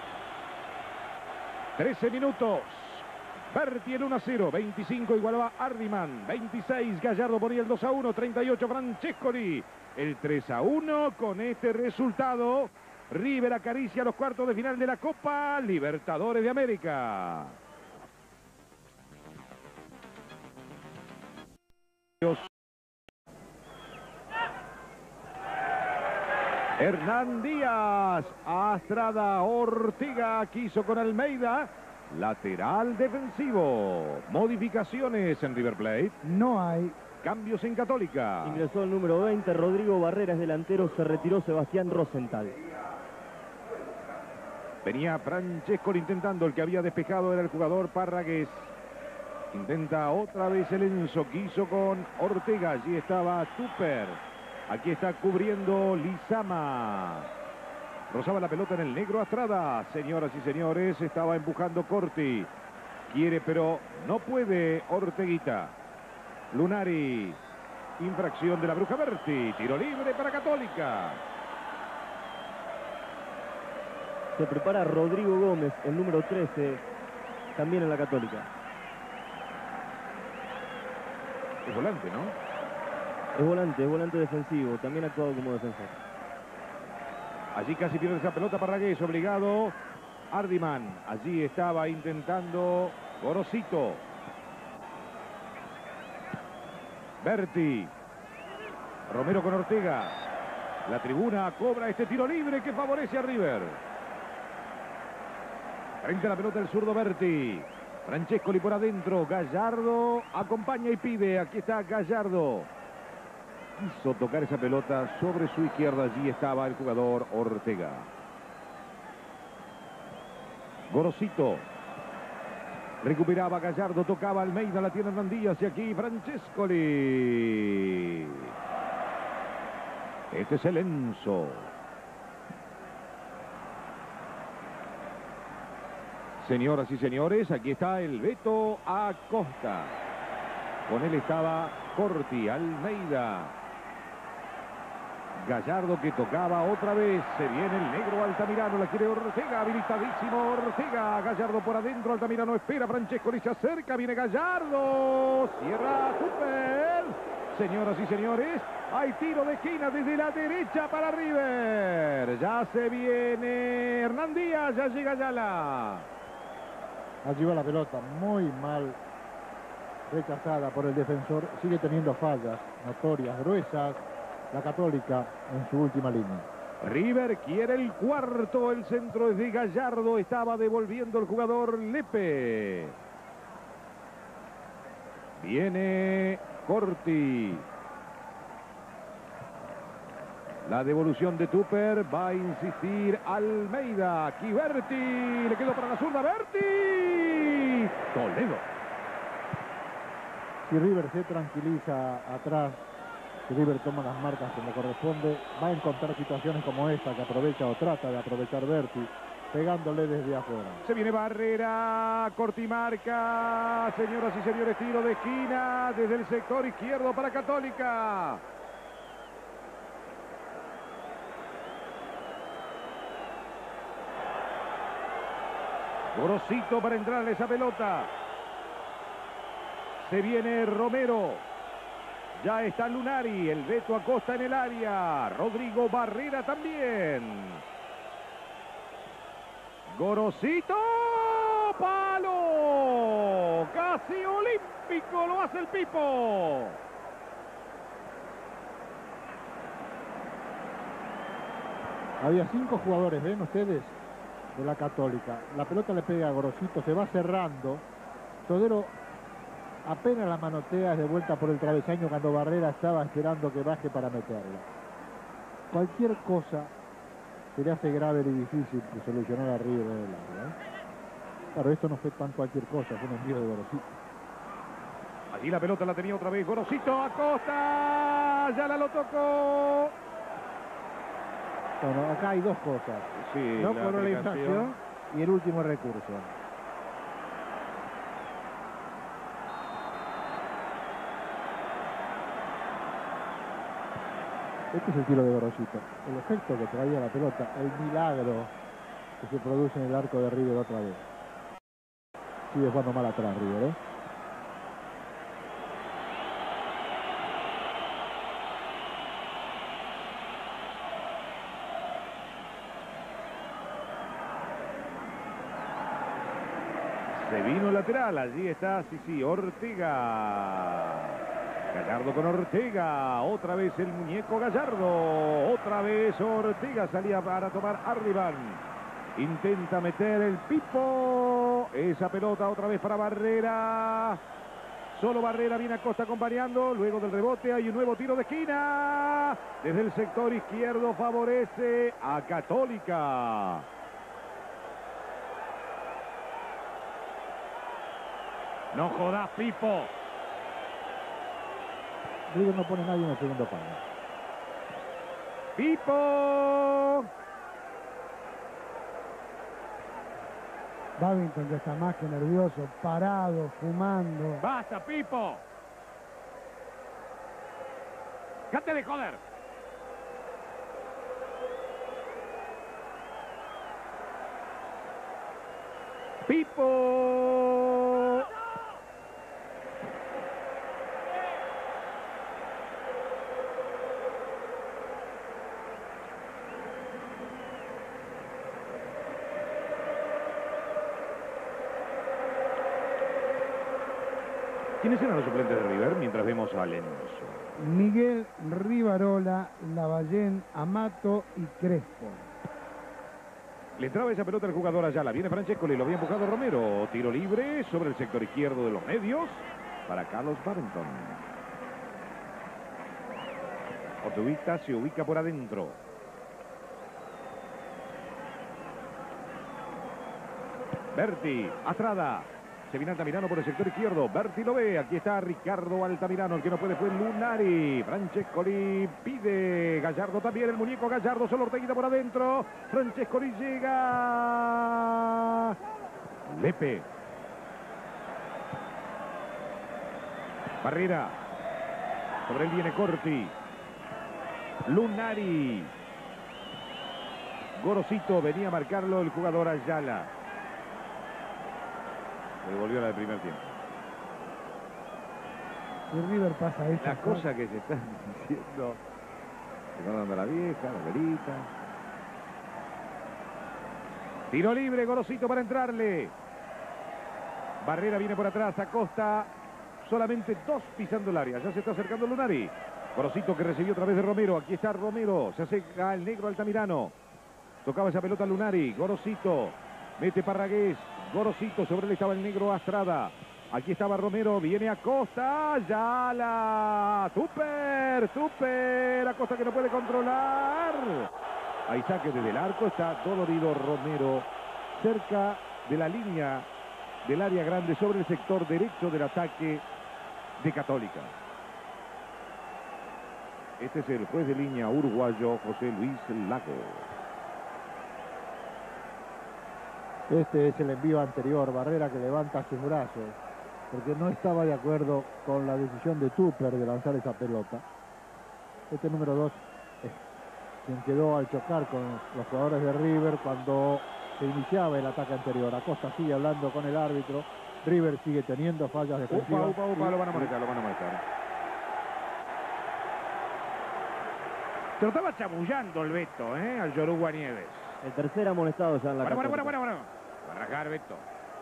trece minutos. Berti el uno a cero. veinticinco igualaba Ardiman. veintiséis Gallardo ponía el dos a uno. treinta y ocho Francescoli. El tres a uno. Con este resultado, River acaricia los cuartos de final de la Copa Libertadores de América. Hernán Díaz, Astrada, Ortega, quiso con Almeida, lateral defensivo. Modificaciones en River Plate. No hay. Cambios en Católica. Ingresó el número veinte, Rodrigo Barreras, delantero. Se retiró Sebastián Rosenthal. Venía Francesco intentando, el que había despejado era el jugador Parragués. Intenta otra vez el Enzo, quiso con Ortega, allí estaba Tupper. Aquí está cubriendo Lizama. Rozaba la pelota en el negro Astrada. Señoras y señores, estaba empujando Corti. Quiere, pero no puede Orteguita. Lunari. Infracción de la Bruja Berti. Tiro libre para Católica. Se prepara Rodrigo Gómez, el número trece, también en la Católica. Es volante, ¿no? Es volante, es volante defensivo, también ha actuado como defensor. Allí casi pierde esa pelota Parragués, obligado Ardiman. Allí estaba intentando Gorosito. Berti. Romero con Ortega. La tribuna cobra este tiro libre que favorece a River. Frente a la pelota el zurdo Berti. Francescoli por adentro. Gallardo acompaña y pide. Aquí está Gallardo. Quiso tocar esa pelota sobre su izquierda. Allí estaba el jugador Ortega. Gorosito. Recuperaba Gallardo, tocaba Almeida, la tiene Hernán Díaz y aquí Francescoli. Este es el Enzo. Señoras y señores, aquí está el Beto Acosta. Con él estaba Corti, Almeida. Gallardo que tocaba otra vez. Se viene el negro Altamirano. La quiere Ortega. Habilitadísimo Ortega. Gallardo por adentro. Altamirano espera. Francescoli se acerca. Viene Gallardo. Cierra Tupper. Señoras y señores, hay tiro de esquina desde la derecha para River. Ya se viene Hernán Díaz. Ya llega Ayala. Allí va la pelota. Muy mal rechazada por el defensor. Sigue teniendo fallas notorias, gruesas. La Católica en su última línea. River quiere el cuarto. El centro es de Gallardo. Estaba devolviendo el jugador Lepe. Viene Corti. La devolución de Tupper. Va a insistir Almeida. Aquí Berti. Le quedó para la zurda. Berti. Toledo. Si River se tranquiliza atrás, si River toma las marcas como corresponde, va a encontrar situaciones como esta que aprovecha o trata de aprovechar Berti, pegándole desde afuera. Se viene Barrera, Cortimarca, señoras y señores, tiro de esquina desde el sector izquierdo para Católica. Gorosito para entrarle esa pelota. Se viene Romero. Ya está Lunari. El Beto Acosta en el área. Rodrigo Barrera también. Gorosito. ¡Palo! Casi olímpico lo hace el Pipo. Había cinco jugadores, ¿ven ustedes? De la Católica. La pelota le pega a Gorosito, se va cerrando. Todero apenas la manotea de vuelta por el travesaño cuando Barrera estaba esperando que baje para meterla. Cualquier cosa se le hace grave y difícil de solucionar a River en el área, ¿eh? Claro, esto no fue tan cualquier cosa, fue un envío de Gorosito. Allí la pelota la tenía otra vez Gorosito. Acosta. Ya la lo tocó. Bueno, acá hay dos cosas. Sí, no la cobró la aplicación. infracción y el último recurso. Este es el tiro de Gorosito. El efecto que traía la pelota, el milagro que se produce en el arco de River otra vez. Sigue jugando mal atrás River, ¿eh? Se vino el lateral, allí está, sí, sí, Ortega. Gallardo con Ortega, otra vez el muñeco Gallardo, otra vez Ortega salía para tomar Ardivan. Intenta meter el Pipo, esa pelota otra vez para Barrera. Solo Barrera, viene Acosta acompañando, luego del rebote hay un nuevo tiro de esquina. Desde el sector izquierdo favorece a Católica. No jodas, Pipo. River no pone nadie en el segundo palo. Pipo. Babington ya está más que nervioso, parado, fumando. Basta, Pipo. ¡Cállate de joder! Pipo. ¿Quiénes eran los suplentes de River mientras vemos a Alonso? Miguel Rivarola, Lavallén, Amato y Crespo. Le entraba esa pelota al jugador Ayala. Viene Francesco, le lo había empujado Romero. Tiro libre sobre el sector izquierdo de los medios para Carlos Barrington. Otuvita se ubica por adentro. Berti, Astrada. Se viene Altamirano por el sector izquierdo. Berti lo ve. Aquí está Ricardo Altamirano. El que no puede fue Lunari. Francescoli pide. Gallardo también. El muñeco Gallardo. Solo Orteguita por adentro. Francescoli llega. Lepe. Barrera. Sobre él viene Corti. Lunari. Gorosito. Venía a marcarlo el jugador Ayala. Devolvió la del primer tiempo. Y River pasa esta La cosa que se está diciendo. Se va dando a la vieja, la verita. Tiro libre, Gorosito para entrarle. Barrera viene por atrás, Acosta. Solamente dos pisando el área. Ya se está acercando Lunari. Gorosito que recibió otra vez de Romero. Aquí está Romero. Se acerca el negro Altamirano. Tocaba esa pelota Lunari. Gorosito. Mete Parragués. Gorosito, sobre él estaba el negro Astrada. Aquí estaba Romero, viene Acosta, Ayala, Tupper, Tupper, Acosta que no puede controlar. Hay saque desde el arco, está dolorido Romero, cerca de la línea del área grande, sobre el sector derecho del ataque de Católica. Este es el juez de línea uruguayo José Luis Lago. Este es el envío anterior, Barrera que levanta sus brazos, porque no estaba de acuerdo con la decisión de Tupper de lanzar esa pelota. Este número dos es quien quedó al chocar con los jugadores de River cuando se iniciaba el ataque anterior. Acosta sigue hablando con el árbitro, River sigue teniendo fallas defensivas. Upa, upa, upa, lo van a molestar, lo van a molestar. Se lo estaba chamullando el Beto, ¿eh? Al Yoruba Nieves. El tercer amonestado ya en la Bueno, bueno, bueno, Católica. bueno, bueno. Va a rajar Beto.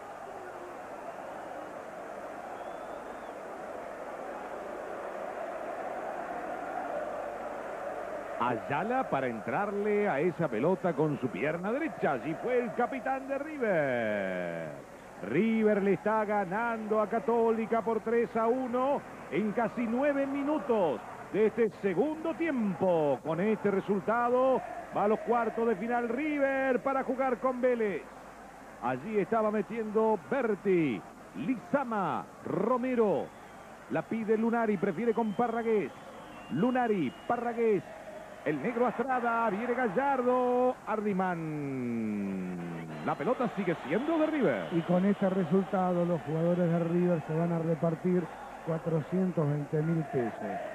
Ayala para entrarle a esa pelota con su pierna derecha. Allí fue el capitán de River. River le está ganando a Católica por tres a uno en casi nueve minutos de este segundo tiempo. Con este resultado va a los cuartos de final River para jugar con Vélez. Allí estaba metiendo Berti, Lizama, Romero. La pide Lunari, prefiere con Parragués. Lunari, Parragués. El negro Astrada, viene Gallardo, Ardiman. La pelota sigue siendo de River. Y con este resultado los jugadores de River se van a repartir cuatrocientos veinte mil pesos.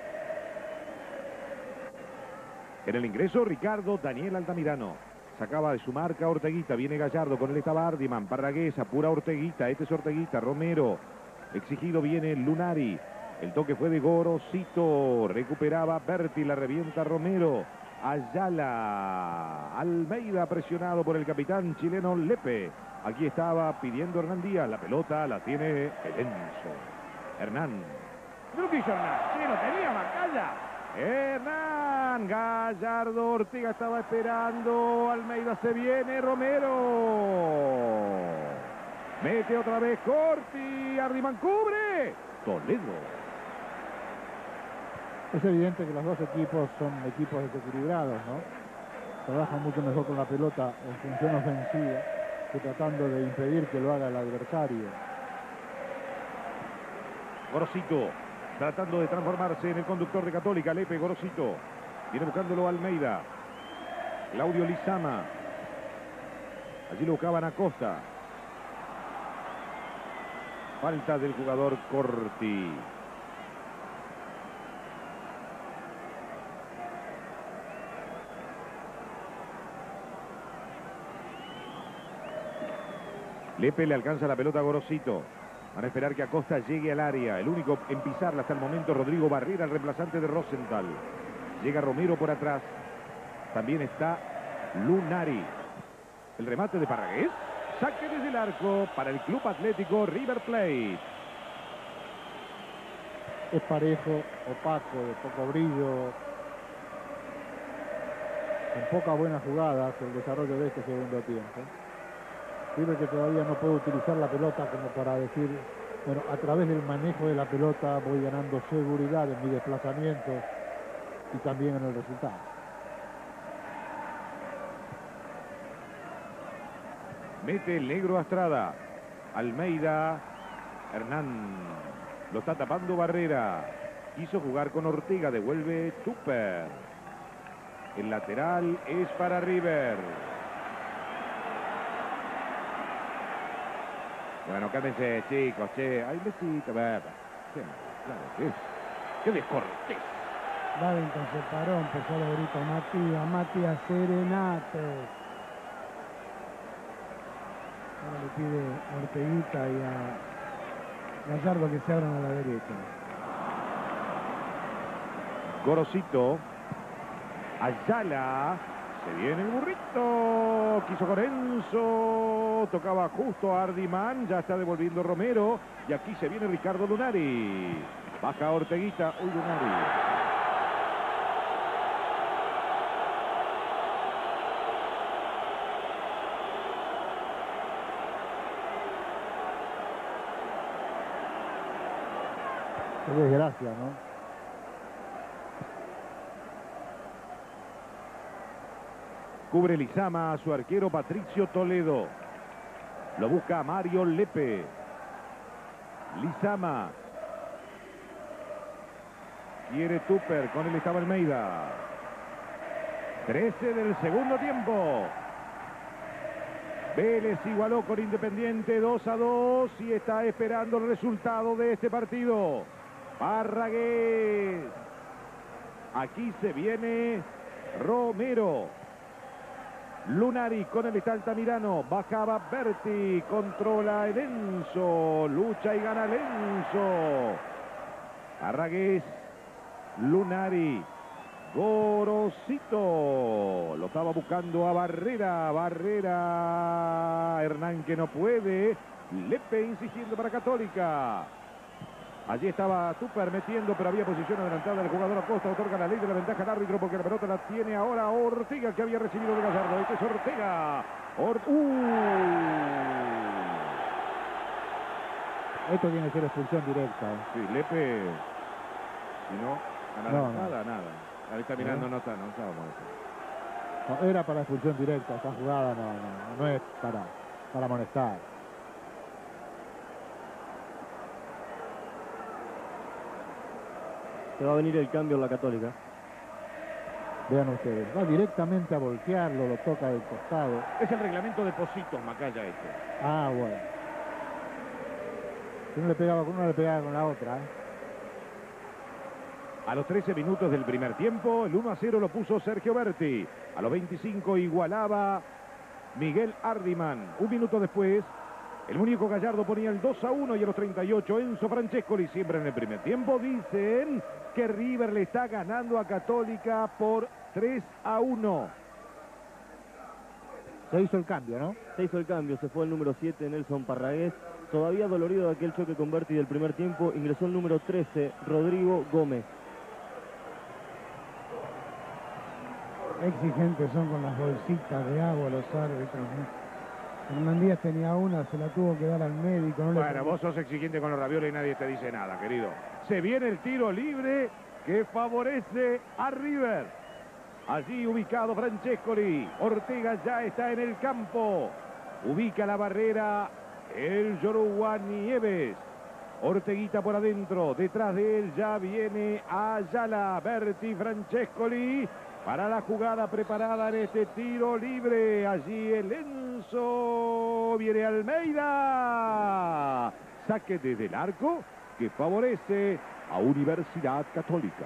En el ingreso, Ricardo Daniel Altamirano. Sacaba de su marca Orteguita, viene Gallardo, con él estaba Ardiman, Parragués, apura Orteguita, este es Orteguita, Romero. Exigido viene Lunari. El toque fue de Gorosito, recuperaba Berti, la revienta Romero. Ayala, Almeida presionado por el capitán chileno Lepe. Aquí estaba pidiendo Hernán Díaz, la pelota la tiene Elenzo. Hernán. No quiso Hernán, sí, no tenía Macaya. Hernán, Gallardo, Ortega estaba esperando, Almeida se viene, Romero. Mete otra vez Corti, Ardiman cubre. Toledo. Es evidente que los dos equipos son equipos desequilibrados, ¿no? Trabajan mucho mejor con la pelota en función ofensiva que tratando de impedir que lo haga el adversario. Gorosito, tratando de transformarse en el conductor de Católica. Lepe, Gorosito. Viene buscándolo Almeida. Claudio Lizama. Allí lo buscaban Acosta. Falta del jugador Corti. Lepe le alcanza la pelota a Gorosito. Van a esperar que Acosta llegue al área. El único en pisarla hasta el momento, Rodrigo Barrera, el reemplazante de Rosenthal. Llega Romero por atrás. También está Lunari. El remate de Parragués. Saque desde el arco para el Club Atlético River Plate. Es parejo, opaco, de poco brillo, con pocas buenas jugadas el desarrollo de este segundo tiempo. River que todavía no puede utilizar la pelota como para decir, bueno, a través del manejo de la pelota voy ganando seguridad en mi desplazamiento y también en el resultado. Mete el negro Astrada. Almeida. Hernán. Lo está tapando Barrera. Quiso jugar con Ortega. Devuelve Tupper. El lateral es para River. Bueno, cálmense, chicos, che. Hay besito, va, va. Qué, claro, qué, qué descortés. Davington se paró, empezó los gritos. Matías, Matías, serenate. Ahora le pide a Orteguita y a Gallardo que se abran a la derecha. Gorosito. Ayala. Se viene el burrito. Quiso con Enzo. Tocaba justo a Ardiman. Ya está devolviendo Romero. Y aquí se viene Ricardo Lunari. Baja Orteguita. Uy, Lunari. Qué desgracia, ¿no? Cubre Lizama a su arquero Patricio Toledo. Lo busca Mario Lepe. Lizama. Quiere Tupper. Con él estaba Almeida. trece del segundo tiempo. Vélez igualó con Independiente dos a dos y está esperando el resultado de este partido. Parragués. Aquí se viene Romero. Lunari, con él está Altamirano, bajaba Berti, controla el Enzo, lucha y gana el Enzo. Parragués, Lunari, Gorosito, lo estaba buscando a Barrera, Barrera, Hernán que no puede, Lepe insistiendo para Católica. Allí estaba Tupper metiendo, pero había posición adelantada del jugador Acosta. Otorga la ley de la ventaja al árbitro porque la pelota la tiene ahora Ortega, que había recibido de Gallardo. Este es Ortega. Or uh. Esto tiene que ser expulsión directa. ¿eh? Sí, Lepe. Si no, nada, No, no. nada, nada. Ahí está mirando, no está, no estábamos. No, era para expulsión directa. Esta jugada no, no, no es para, para amonestar. Se va a venir el cambio en la Católica. Vean ustedes, va directamente a voltearlo, lo toca del costado. Es el reglamento de Positos, Macaya, este. Ah, bueno. Si uno le pegaba con una, le pegaba con la otra. ¿eh? A los trece minutos del primer tiempo, el uno a cero lo puso Sergio Berti. A los veinticinco igualaba Miguel Ardiman. Un minuto después, el muñeco Gallardo ponía el dos a uno y a los treinta y ocho Enzo Francescoli, siempre en el primer tiempo. Dicen que River le está ganando a Católica por tres a uno. Se hizo el cambio, ¿no? Se hizo el cambio, se fue el número siete, Nelson Parragués. Todavía dolorido de aquel choque con Berti del primer tiempo, ingresó el número trece, Rodrigo Gómez. Exigentes son con las bolsitas de agua los árbitros, ¿no? Hernán Díaz tenía una, se la tuvo que dar al médico. No Bueno, le... vos sos exigente con los ravioles y nadie te dice nada, querido. Se viene el tiro libre que favorece a River. Allí ubicado Francescoli. Ortega ya está en el campo. Ubica la barrera el Yoruba Nieves. Orteguita por adentro. Detrás de él ya viene Ayala. Berti Francescoli para la jugada preparada en este tiro libre. Allí el Enzo. Viene Almeida. Saque desde el arco que favorece a Universidad Católica.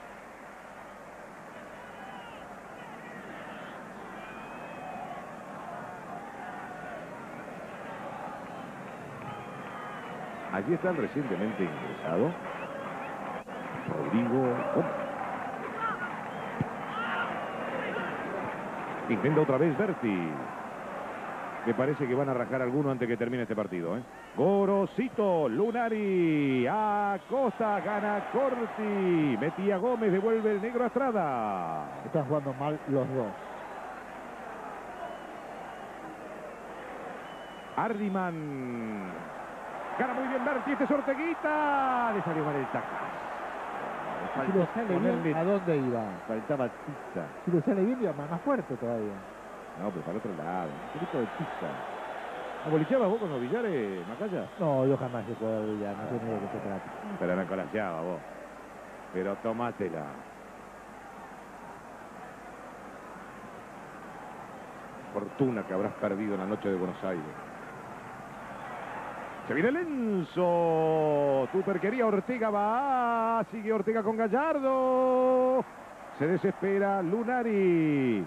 Allí está el recientemente ingresado Rodrigo Gómez. Intenta otra vez Berti. Me parece que van a rajar alguno antes que termine este partido, ¿eh? Gorosito, Lunari, Acosta, gana Corti. Metía Gómez, devuelve el negro a Estrada. Están jugando mal los dos. Ardiman. Gana muy bien Berti, este es Orteguita. Le salió mal el taco. Si lo sale bien, ¿a dónde iba? Faltaba tiza. Si lo sale bien, iba más, más fuerte todavía. No, pero para el otro lado. Un poquito de tiza. ¿Abolicheabas vos con los billares, Macaya? No, yo jamás he jugado al billar, no sé ni de qué se trata. Pero no colaseaba vos. Pero tomátela. Fortuna que habrás perdido en la noche de Buenos Aires. Se viene el Enzo. Tupper quería, Ortega va. Sigue Ortega con Gallardo. Se desespera Lunari.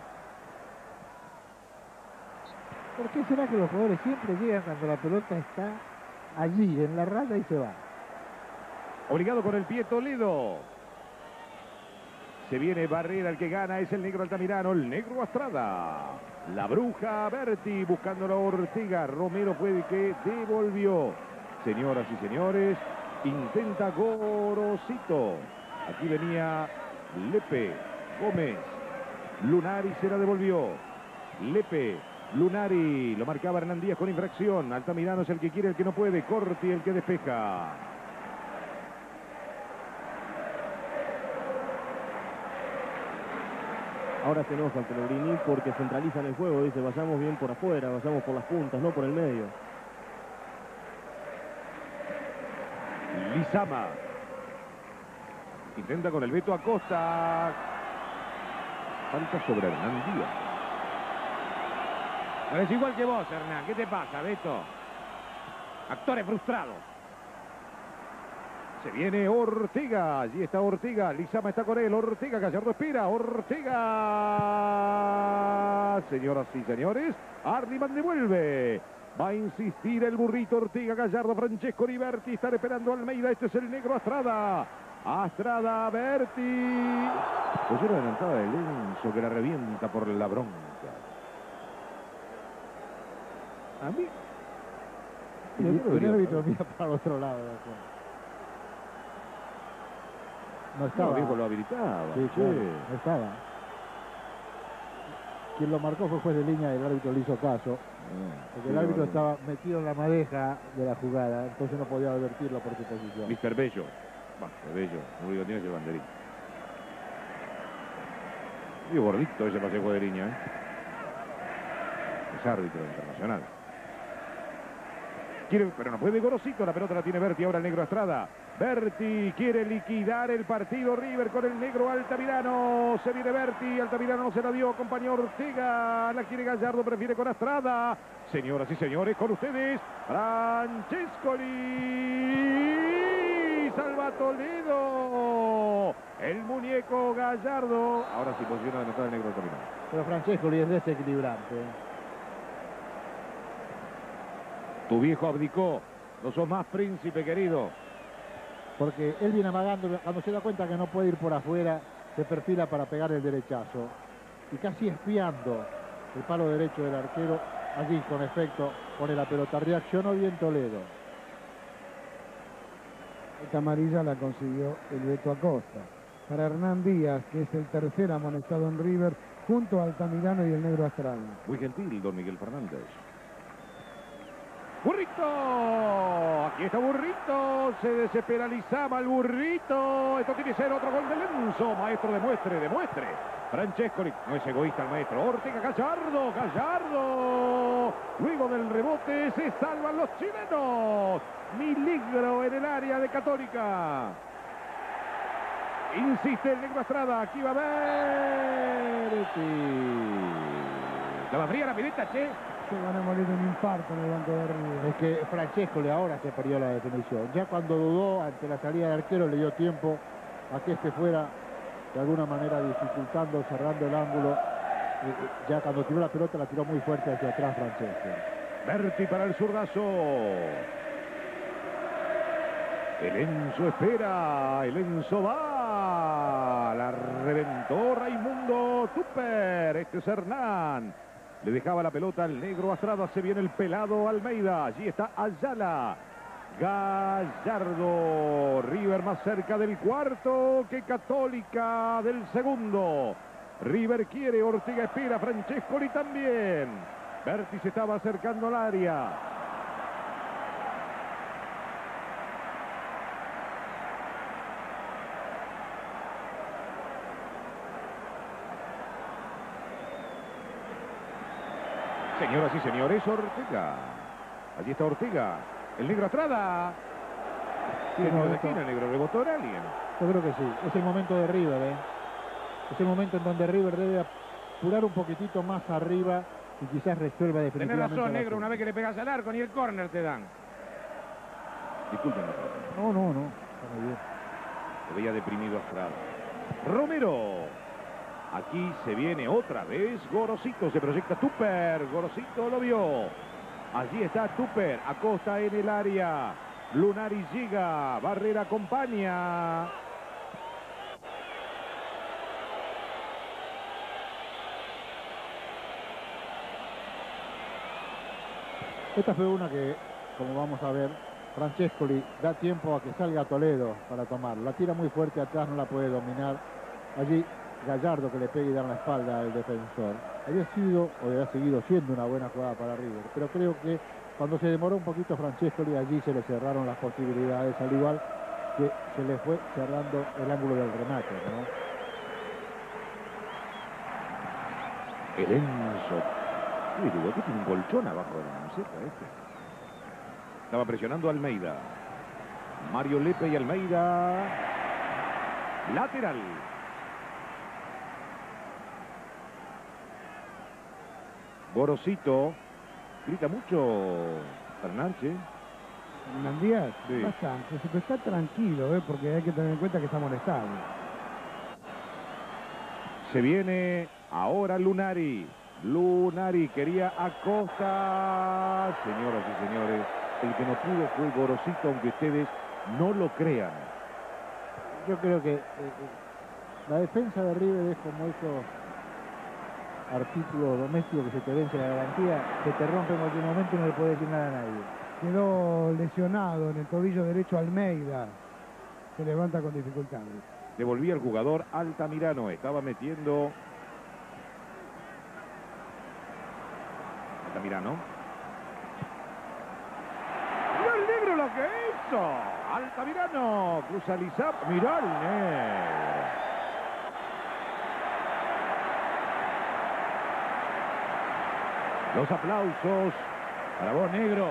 ¿Por qué será que los jugadores siempre llegan cuando la pelota está allí, en la raya, y se va? Obligado con el pie Toledo. Se viene Barrera, el que gana es el negro Altamirano, el negro Astrada. La bruja Berti buscándolo a Ortega. Romero puede que devolvió. Señoras y señores, intenta Gorosito. Aquí venía Lepe, Gómez. Lunari se la devolvió. Lepe, Lunari. Lo marcaba Hernán Díaz con infracción. Altamirano es el que quiere, el que no puede. Corti el que despeja. Ahora se enoja Pellegrini porque centralizan el juego. Dice, vayamos bien por afuera, vayamos por las puntas, no por el medio. Lizama. Intenta con el Beto Acosta. Falta sobre Hernán Díaz. Pero es igual que vos, Hernán. ¿Qué te pasa, Beto? Actores frustrados. Se viene Ortega, allí está Ortega, Lizama está con él, Ortega, Gallardo espera, Ortega señoras y señores. Hardiman devuelve. Va a insistir el burrito Ortega, Gallardo, Francesco Liberti. Están esperando a Almeida. Este es el negro Astrada. Astrada, Berti. Pues una adelantada de Lenzo que la revienta por la bronca. A mí... Y el árbitro mira para el otro lado. No estaba. No, dijo, lo habilitaba. Sí, sí, no estaba. Quien lo marcó fue juez de línea y el árbitro le hizo caso. Porque el árbitro estaba metido en la madeja de la jugada, entonces no podía advertirlo por su posición. mister Bello. Bueno, Bello, lo único que tiene es el banderín. Y gordito ese paseo de línea, ¿eh? Es árbitro internacional. Quiere, pero no puede Gorosito, la pelota la tiene Berti, ahora el negro Astrada. Berti quiere liquidar el partido River con el negro Altamirano. Se viene Berti, Altamirano no se la dio, acompañó Ortega, la quiere Gallardo, prefiere con Astrada. Señoras y señores, con ustedes, Francescoli, salva Toledo, el muñeco Gallardo. Ahora sí posiciona de notar el negro Altamirano. Pero Francescoli es desequilibrante. Tu viejo abdicó, no sos más príncipe, querido. Porque él viene amagando, cuando se da cuenta que no puede ir por afuera, se perfila para pegar el derechazo. Y casi espiando el palo derecho del arquero, allí con efecto pone la pelota. Reaccionó bien Toledo. Esta amarilla la consiguió el Beto Acosta. Para Hernán Díaz, que es el tercer amonestado en River, junto a Altamirano y el negro Astrada. Muy gentil, don Miguel Fernández. ¡Burrito! Aquí está Burrito. Se desespera Lizama el Burrito. Esto tiene que ser otro gol de Lenzo. Maestro, demuestre, demuestre. Francescoli, no es egoísta el maestro. Ortega, Gallardo, Gallardo. Luego del rebote se salvan los chilenos. Milagro en el área de Católica. Insiste el negro Astrada. Aquí va a ver. La fría la pileta, che. Se van a morir de un infarto en el banco de arriba. Es que Francescoli ahora se perdió la definición. Ya cuando dudó ante la salida del arquero le dio tiempo a que este fuera de alguna manera dificultando, cerrando el ángulo. Ya cuando tiró la pelota la tiró muy fuerte hacia atrás Francescoli. Berti para el zurdazo. El Enzo espera, el Enzo va. La reventó Raimundo Tupper. Este es Hernán. Le dejaba la pelota al negro Astrada. Se viene el pelado Almeida. Allí está Ayala. Gallardo. River más cerca del cuarto que Católica del segundo. River quiere, Ortega espera, Francescoli también. Berti se estaba acercando al área. Señoras y señores, Ortega. Allí está Ortega. El negro Astrada. Sí, el no, de esquina, el negro rebotó en alguien. Yo creo que sí. Es el momento de River, ¿eh? Es el momento en donde River debe apurar un poquitito más arriba y quizás resuelva definitivamente. Tenés razón, negro, una vez que le pegas al arco, ni el córner te dan. Disculpen. No, no, no. Está muy bien. Lo veía deprimido Astrada. Romero. Aquí se viene otra vez Gorosito, se proyecta Tupper, Gorosito lo vio. Allí está Tupper, Acosta en el área. Lunari llega, Barrera acompaña. Esta fue una que, como vamos a ver, Francescoli da tiempo a que salga Toledo para tomar. La tira muy fuerte atrás, no la puede dominar. Allí Gallardo que le pega y da en la espalda al defensor. Había sido, o había seguido siendo una buena jugada para River, pero creo que cuando se demoró un poquito Francescoli, allí se le cerraron las posibilidades, al igual que se le fue cerrando el ángulo del remate, ¿no? El Enzo. Uy, digo, aquí tiene un colchón abajo de la camiseta este. Estaba presionando a Almeida. Mario Lepe y Almeida. Lateral. Gorosito. Grita mucho Fernández. Hernán Díaz, Sí. bastante, pero está tranquilo, ¿eh? Porque hay que tener en cuenta que está molestado. Se viene ahora Lunari. Lunari quería Acosta. Señoras y señores, el que no pudo fue Gorosito, aunque ustedes no lo crean. Yo creo que eh, la defensa de River es como esos artículos domésticos que se te vence la garantía, se te rompe en cualquier momento y no le puede decir nada a nadie. Quedó lesionado en el tobillo derecho Almeida. Se levanta con dificultades. Devolvía el jugador Altamirano. Estaba metiendo... Altamirano. ¡Mirá el negro lo que hizo! Altamirano. Cruza Lizap. Mirá el negro. Los aplausos para vos, negro.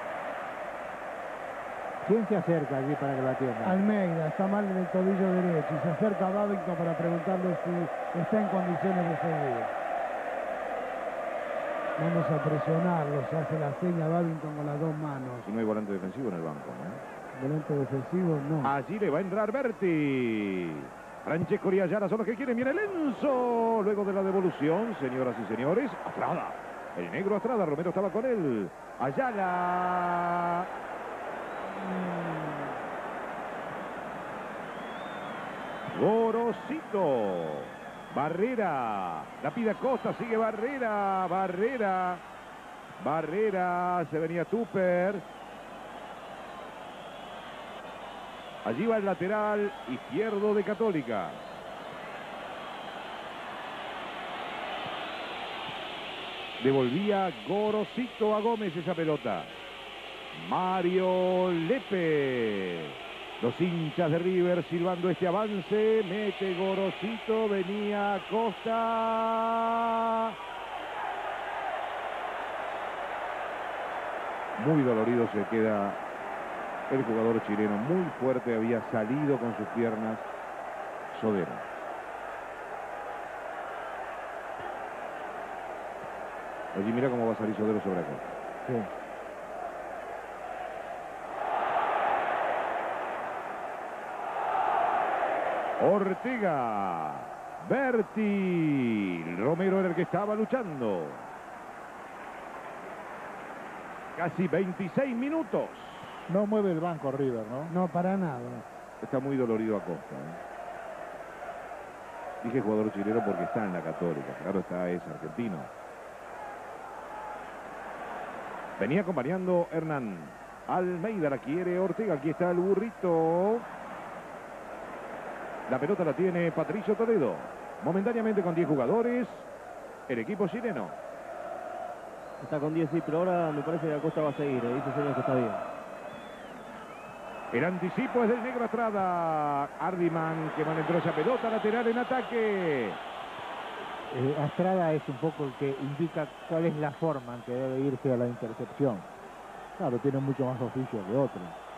¿Quién se acerca allí para que la atienda? Almeida está mal en el tobillo derecho y se acerca a Babington para preguntarle si está en condiciones de seguir. Vamos a presionarlo, se hace la seña Babington con las dos manos. Si no hay volante defensivo en el banco, ¿no? Volante defensivo, no. Allí le va a entrar Berti. Francesco y Ayala son los que quieren. Viene Lenzo. Luego de la devolución, señoras y señores, Astrada. El negro Astrada, Romero estaba con él. Ayala. Gorosito. Barrera. La pide Acosta, sigue Barrera. Barrera. Barrera. Se venía Tupper. Allí va el lateral izquierdo de Católica. Devolvía Gorosito a Gómez esa pelota. Mario Lepe. Los hinchas de River silbando este avance. Mete Gorosito. Venía Costa. Muy dolorido se queda el jugador chileno. Muy fuerte había salido con sus piernas Sodero. Allí mira cómo va a salir Sodero sobre Acosta. Sí. Ortega. Berti. Romero era el que estaba luchando. Casi veintiséis minutos. No mueve el banco River, ¿no? No, para nada. Está muy dolorido Acosta, ¿eh? Dije jugador chileno porque está en la Católica. Claro está, es argentino. Venía acompañando Hernán. Almeida la quiere Ortega. Aquí está el burrito. La pelota la tiene Patricio Toledo. Momentáneamente con diez jugadores. El equipo chileno. Está con diez, sí, pero ahora me parece que Acosta va a seguir. Dice el señor que está bien. El anticipo es del negro Astrada. Ardiman que manejó esa pelota lateral en ataque. Eh, Astrada es un poco el que indica cuál es la forma en que debe irse a la intercepción. Claro, tiene mucho más oficio que otro.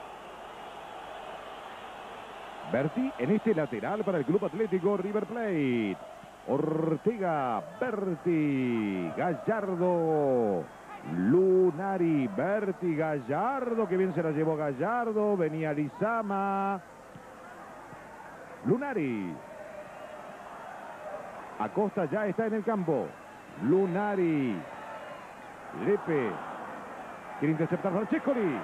Berti en este lateral para el Club Atlético River Plate. Ortega, Berti, Gallardo, Lunari, Berti, Gallardo, que bien se la llevó Gallardo, venía Lizama, Lunari. Acosta ya está en el campo. Lunari, Lepe, quiere interceptar Francescoli.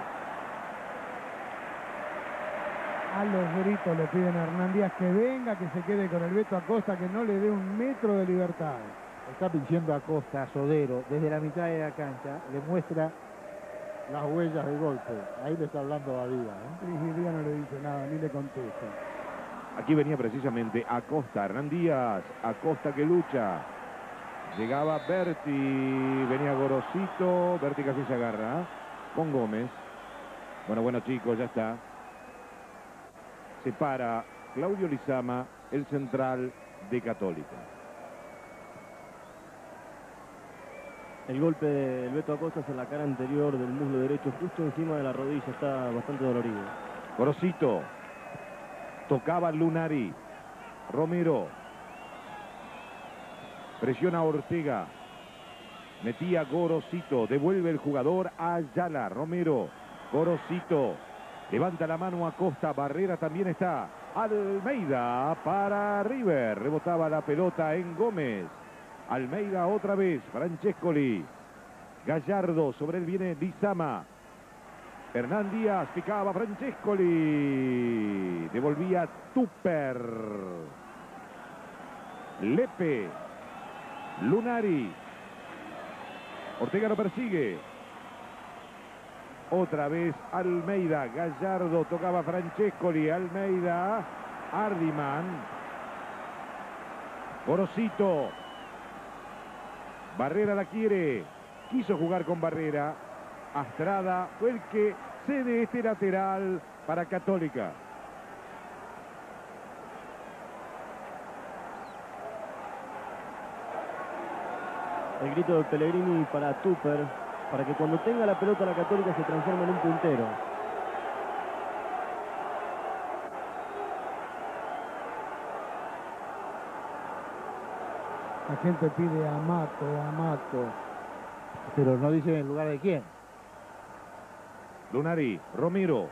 A los gritos le piden a Hernán Díaz que venga, que se quede con el Beto Acosta, que no le dé un metro de libertad. Está pidiendo a Acosta, a Sodero, desde la mitad de la cancha, le muestra las huellas del golpe. Ahí le está hablando a Díaz, ¿eh? Y Díaz no le dice nada, ni le contesta. Aquí venía precisamente Acosta, Hernán Díaz, Acosta que lucha. Llegaba Berti, venía Gorosito, Berti casi se agarra, ¿eh? Con Gómez. Bueno, bueno chicos, ya está. Se para Claudio Lizama, el central de Católica. El golpe del Beto Acosta es en la cara anterior del muslo derecho, justo encima de la rodilla, está bastante dolorido. Gorosito. Tocaba Lunari. Romero. Presiona a Ortega. Metía Gorosito. Devuelve el jugador a Ayala. Romero. Gorosito. Levanta la mano Acosta. Barrera también está. Almeida para River. Rebotaba la pelota en Gómez. Almeida otra vez, Francescoli. Gallardo, sobre él viene Lizama. Hernán Díaz, picaba Francescoli. Devolvía Tupper. Lepe. Lunari. Ortega lo persigue. Otra vez Almeida. Gallardo tocaba Francescoli. Almeida. Hardiman. Gorosito. Barrera la quiere. Quiso jugar con Barrera. Astrada fue el que cede este lateral para Católica. El grito de Pellegrini para Tupper, para que cuando tenga la pelota la Católica se transforme en un puntero. La gente pide a Mato, a Mato. Pero no dice en lugar de quién. Lunari, Romero.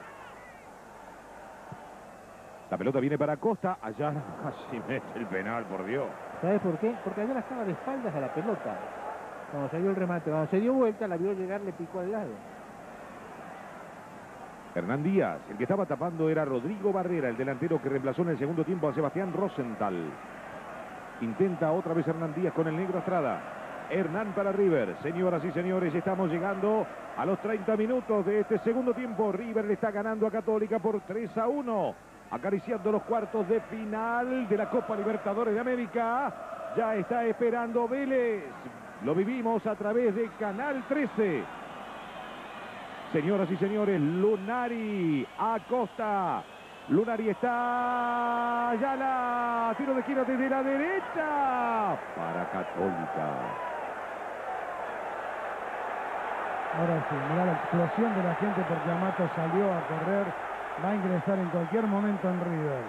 La pelota viene para Costa. Allá casi mete el penal, por Dios. ¿Sabes por qué? Porque allá estaba de espaldas a la pelota. Cuando salió el remate, cuando se dio vuelta, la vio llegar, le picó al lado. Hernán Díaz, el que estaba tapando era Rodrigo Barrera, el delantero que reemplazó en el segundo tiempo a Sebastián Rosenthal. Intenta otra vez Hernán Díaz con el negro Estrada. Hernán para River. Señoras y señores, estamos llegando a los treinta minutos de este segundo tiempo. River le está ganando a Católica por tres a uno. Acariciando los cuartos de final de la Copa Libertadores de América. Ya está esperando Vélez. Lo vivimos a través de Canal trece. Señoras y señores, Lunari, Acosta. Lunari está. Ayala. Tiro de esquina desde la derecha. Para Católica. Ahora sí, mirá la explosión de la gente porque Amato salió a correr. Va a ingresar en cualquier momento en River.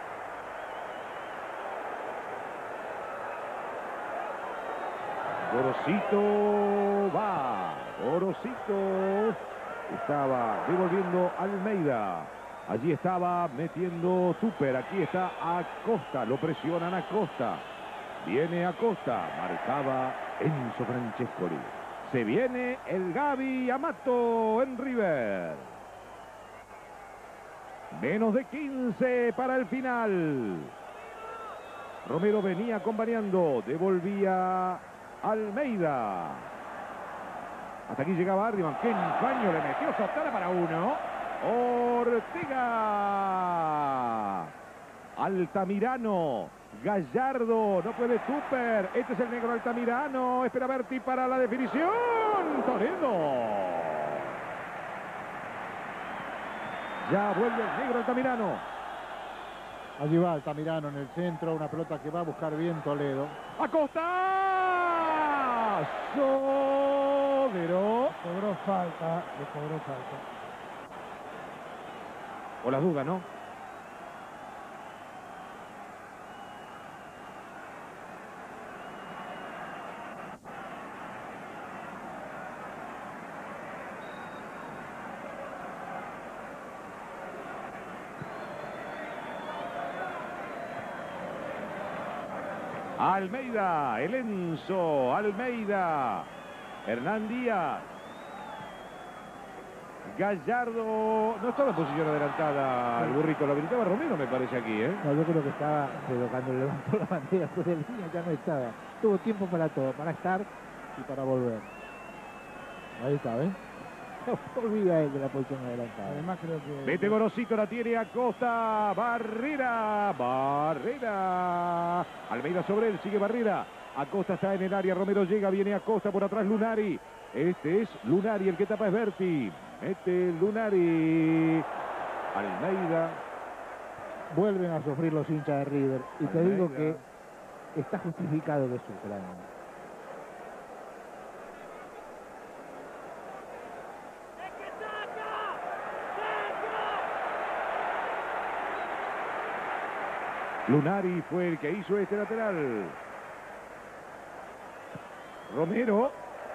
Gorosito va. Gorosito estaba devolviendo Almeida. Allí estaba metiendo Tupper. Aquí está Acosta. Lo presionan Acosta. Viene Acosta. Marcaba Enzo Francescoli. Se viene el Gaby Amato en River. Menos de quince para el final. Romero venía acompañando. Devolvía Almeida. Hasta aquí llegaba Hardiman. ¡Qué engaño le metió Sotana para uno! Ortega. Altamirano. Gallardo. No puede Tupper. Este es el negro Altamirano. Espera Berti para la definición. Toledo. Ya vuelve el negro Altamirano. Allí va Altamirano en el centro. Una pelota que va a buscar bien Toledo. ¡Acosta! Sodero. Cobró falta, le cobró falta. O las dudas, ¿no? Almeida, el Enzo, Almeida, Hernán Díaz, Gallardo, no estaba en posición adelantada el burrito, lo habilitaba Romero me parece aquí, ¿eh? No, yo creo que estaba, pero cuando levantó la bandera por el línea ya no estaba. Tuvo tiempo para todo, para estar y para volver. Ahí está, ¿ves? No olvida él de la posición adelantada. Además creo que... Vete Gorosito, la tiene Acosta, Barrera, Barrera. Almeida sobre él, sigue Barrera. Acosta está en el área, Romero llega, viene Acosta por atrás Lunari. Este es Lunari, el que tapa es Berti. Mete Lunari. Almeida. Vuelven a sufrir los hinchas de River. Y te Almeida. digo que está justificado que sufran. Lunari fue el que hizo este lateral. Romero.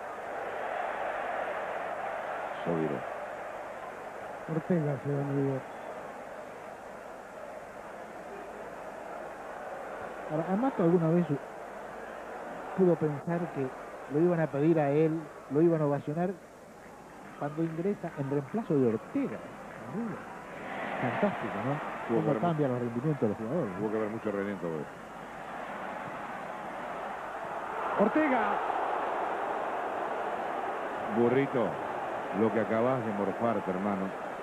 Sodero. Ortega se va a River. Ahora, Amato alguna vez pudo pensar que lo iban a pedir a él, lo iban a ovacionar cuando ingresa en reemplazo de Ortega. Fantástico, ¿no? Tuvo que Cómo haber cambian los rendimientos de los jugadores. Tuvo que haber mucho René en todo esto. Ortega. Burrito, lo que acabas de morfarte, hermano.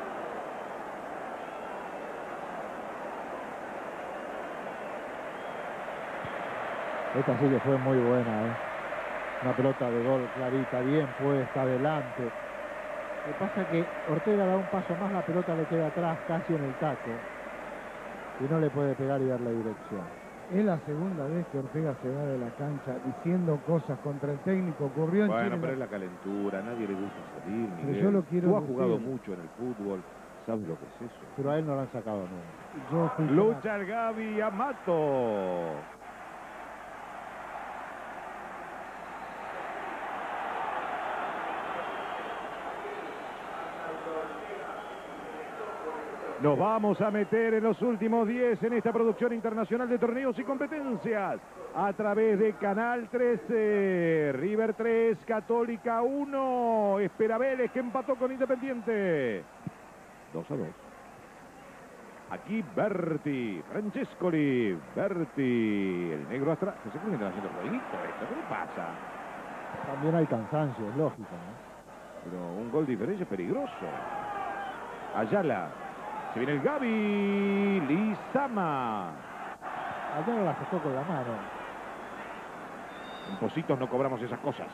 Esta sí que fue muy buena, ¿eh? Una pelota de gol clarita, bien puesta, adelante. Lo que pasa es que Ortega da un paso más, la pelota le queda atrás, casi en el taco. Y no le puede pegar y darle dirección. Es la segunda vez que Ortega se va de la cancha diciendo cosas contra el técnico. Ocurrió en Bueno, Chile. pero es la calentura, a nadie le gusta salir, Pero Miguel. yo lo quiero Tú has decir. jugado mucho en el fútbol, sabes lo que es eso. Pero a él no lo han sacado nunca. Yo fui Lucha el Gaby Amato. Nos vamos a meter en los últimos diez en esta producción internacional de torneos y competencias a través de Canal trece. River tres, Católica uno. Espera Vélez, que empató con Independiente. dos a dos. Aquí Berti, Francescoli, Berti, el negro atrás. ¿Se creen que están haciendo jueguito esto? ¿Qué le pasa? También hay cansancio, es lógico, ¿no? Pero un gol de diferencia es peligroso. Ayala. Se viene el Gaby. Lizama. Allá la sacó con la mano. En Positos no cobramos esas cosas.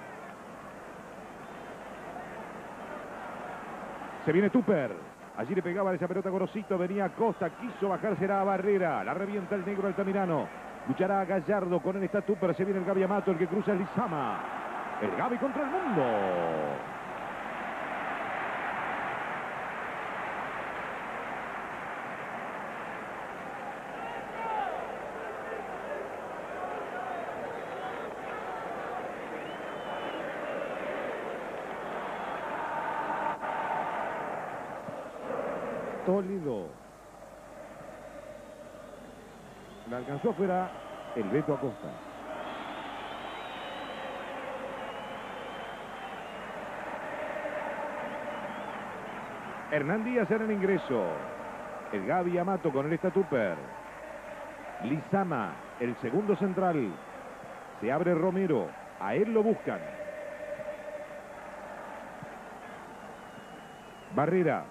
Se viene Tupper. Allí le pegaba esa pelota Gorosito. Venía Costa. Quiso bajársela a Barrera. La revienta el negro Altamirano. Luchará Gallardo. Con él está Tupper. Se viene el Gaby Amato. El que cruza es Lizama. El Gaby contra el mundo. Toledo. La alcanzó afuera el Beto Acosta. Hernán Díaz en el ingreso. El Gaby Amato con el Tupper. Lizama, el segundo central. Se abre Romero. A él lo buscan. Barrera.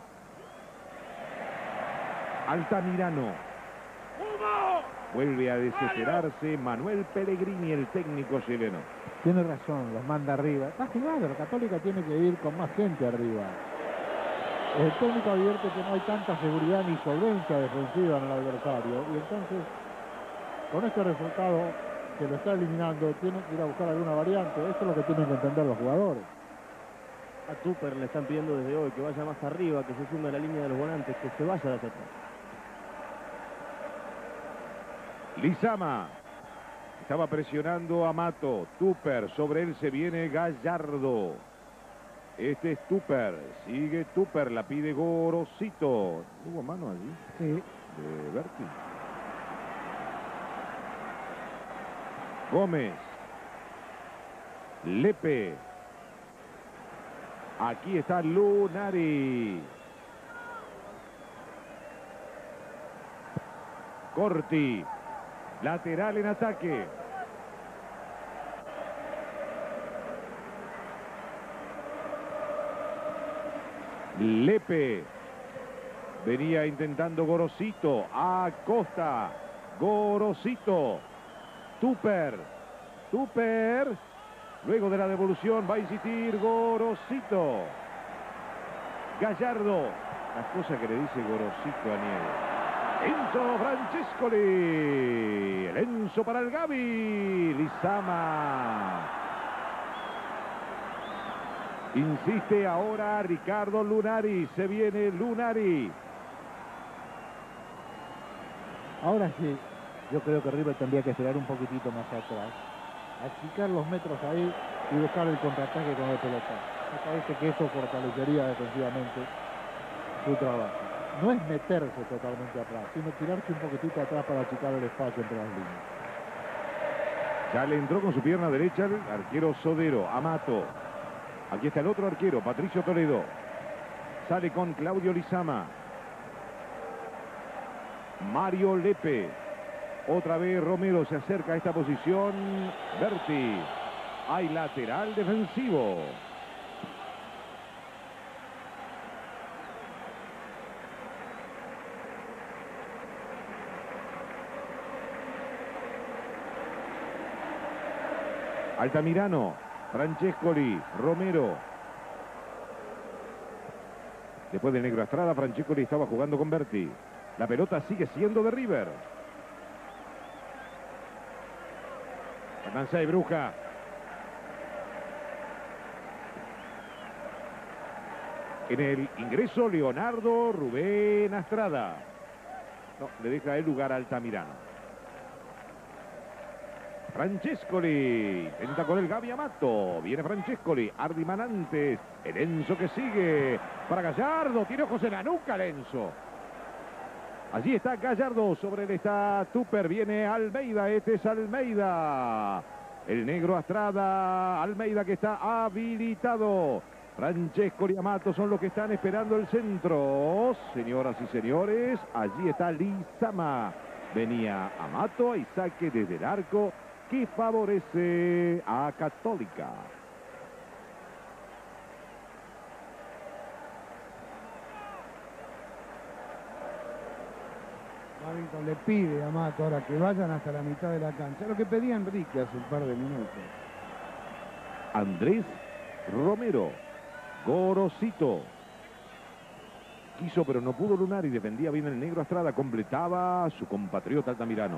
Altamirano. Vuelve a desesperarse Manuel Pellegrini, el técnico chileno. Tiene razón, los manda arriba. Está jugando, la Católica tiene que ir con más gente arriba. El técnico advierte que no hay tanta seguridad ni solvencia defensiva en el adversario. Y entonces, con este resultado que lo está eliminando, tiene que ir a buscar alguna variante. Eso es lo que tienen que entender los jugadores. A Tupper le están pidiendo desde hoy que vaya más arriba, que se sume a la línea de los volantes, que se vaya de hacia atrás. Lizama. Estaba presionando a Mato. Tupper. Sobre él se viene Gallardo. Este es Tupper. Sigue Tupper. La pide Gorosito. ¿Hubo mano allí? Sí. De Berti. Gómez. Lepe. Aquí está Lunari. Corti. Lateral en ataque. Lepe. Venía intentando Gorosito. Acosta. Gorosito. Tupper. Tupper. Luego de la devolución va a insistir Gorosito. Gallardo. Las cosas que le dice Gorosito a Nieves. Enzo Francescoli. El Enzo para el Gaby. Lizama. Insiste ahora Ricardo Lunari. Se viene Lunari. Ahora sí, yo creo que River tendría que esperar un poquitito más atrás. Achicar los metros ahí y buscar el contraataque con el pelota. Me parece que eso fortalecería defensivamente su trabajo. No es meterse totalmente atrás, sino tirarse un poquitito atrás para achicar el espacio entre las líneas. Ya le entró con su pierna derecha el arquero Sodero. Amato. Aquí está el otro arquero, Patricio Toledo. Sale con Claudio Lizama. Mario Lepe. Otra vez Romero se acerca a esta posición. Berti. Hay lateral defensivo. Altamirano, Francescoli, Romero. Después del negro Astrada, Francescoli estaba jugando con Berti. La pelota sigue siendo de River. Avanza y Bruja. En el ingreso, Leonardo Rubén Astrada. No, le deja el lugar a Altamirano. Francescoli, intenta con el Gaby Amato, viene Francescoli, Ardiman antes, el Enzo que sigue, para Gallardo, tiene ojos en la nuca el Enzo. Allí está Gallardo, sobre él está Tupper, viene Almeida, este es Almeida. El negro Astrada, Almeida que está habilitado. Francescoli y Amato son los que están esperando el centro. Señoras y señores, allí está Lizama. Venía Amato y saque desde el arco que favorece a Católica. Marito le pide a Amato ahora que vayan hasta la mitad de la cancha. Lo que pedía Enrique hace un par de minutos. Andrés Romero. Gorosito. Quiso pero no pudo Lunari. Defendía bien el negro Astrada. Completaba su compatriota Altamirano.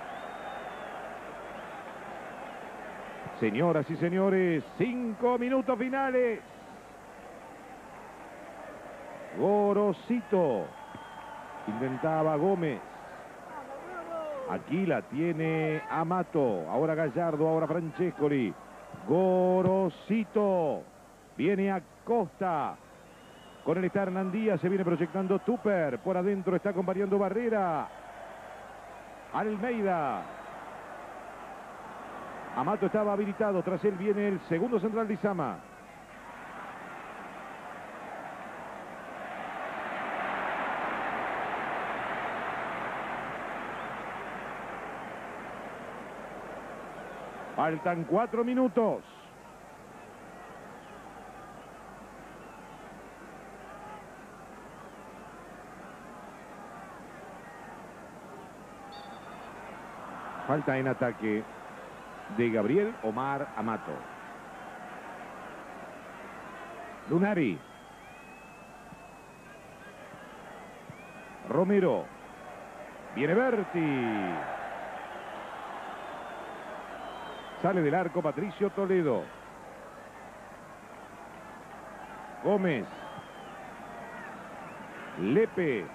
Señoras y señores, cinco minutos finales. Gorosito. Intentaba Gómez. Aquí la tiene Amato. Ahora Gallardo, ahora Francescoli. Gorosito. Viene Acosta. Con él está Hernandía. Se viene proyectando Tupper. Por adentro está acompañando Barrera. Almeida. Amato estaba habilitado. Tras él viene el segundo central de Lizama. Faltan cuatro minutos. Falta en ataque de Gabriel Omar Amato. Lunari. Romero. Viene Berti. Sale del arco Patricio Toledo. Gómez. Lepe.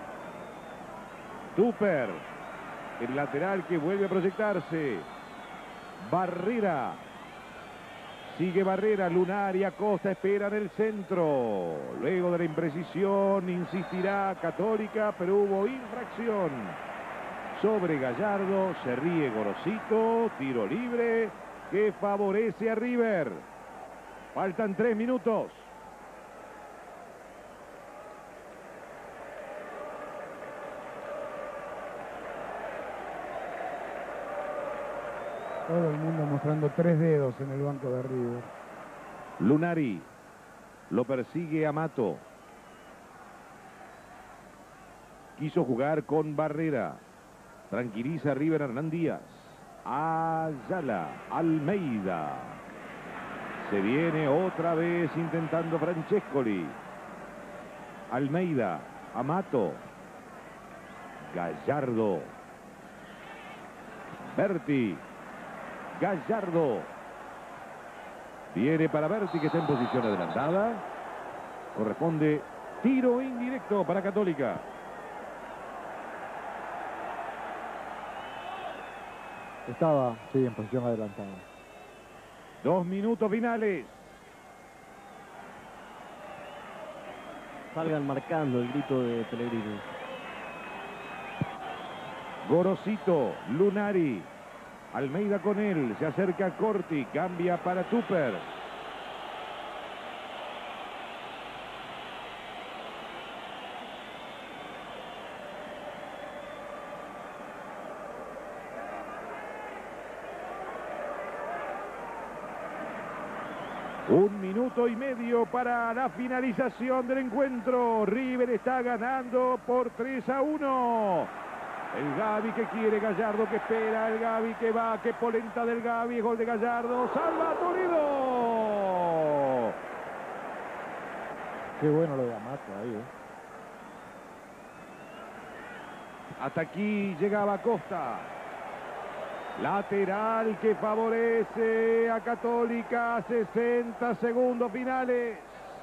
Tupper. El lateral que vuelve a proyectarse. Barrera. Sigue Barrera. Lunari, Acosta esperan el centro. Luego de la imprecisión insistirá Católica, pero hubo infracción sobre Gallardo. Se ríe Gorosito. Tiro libre que favorece a River. Faltan tres minutos. Todo el mundo mostrando tres dedos en el banco de River. Lunari. Lo persigue Amato. Quiso jugar con Barrera. Tranquiliza a River Hernán Díaz. Ayala. Almeida. Se viene otra vez intentando Francescoli. Almeida. Amato. Gallardo. Berti. Gallardo. Viene para Berti, que está en posición adelantada. Corresponde tiro indirecto para Católica. Estaba, sí, en posición adelantada. Dos minutos finales. Salgan marcando el grito de Pellegrini. Gorosito. Lunari. Almeida con él, se acerca Corti, cambia para Tupper. Un minuto y medio para la finalización del encuentro. River está ganando por tres a uno. El Gavi que quiere, Gallardo que espera, el Gavi que va, que polenta del Gavi, gol de Gallardo, salva Toledo. Qué bueno lo de Amato ahí, ¿eh? Hasta aquí llegaba Costa. Lateral que favorece a Católica, sesenta segundos finales.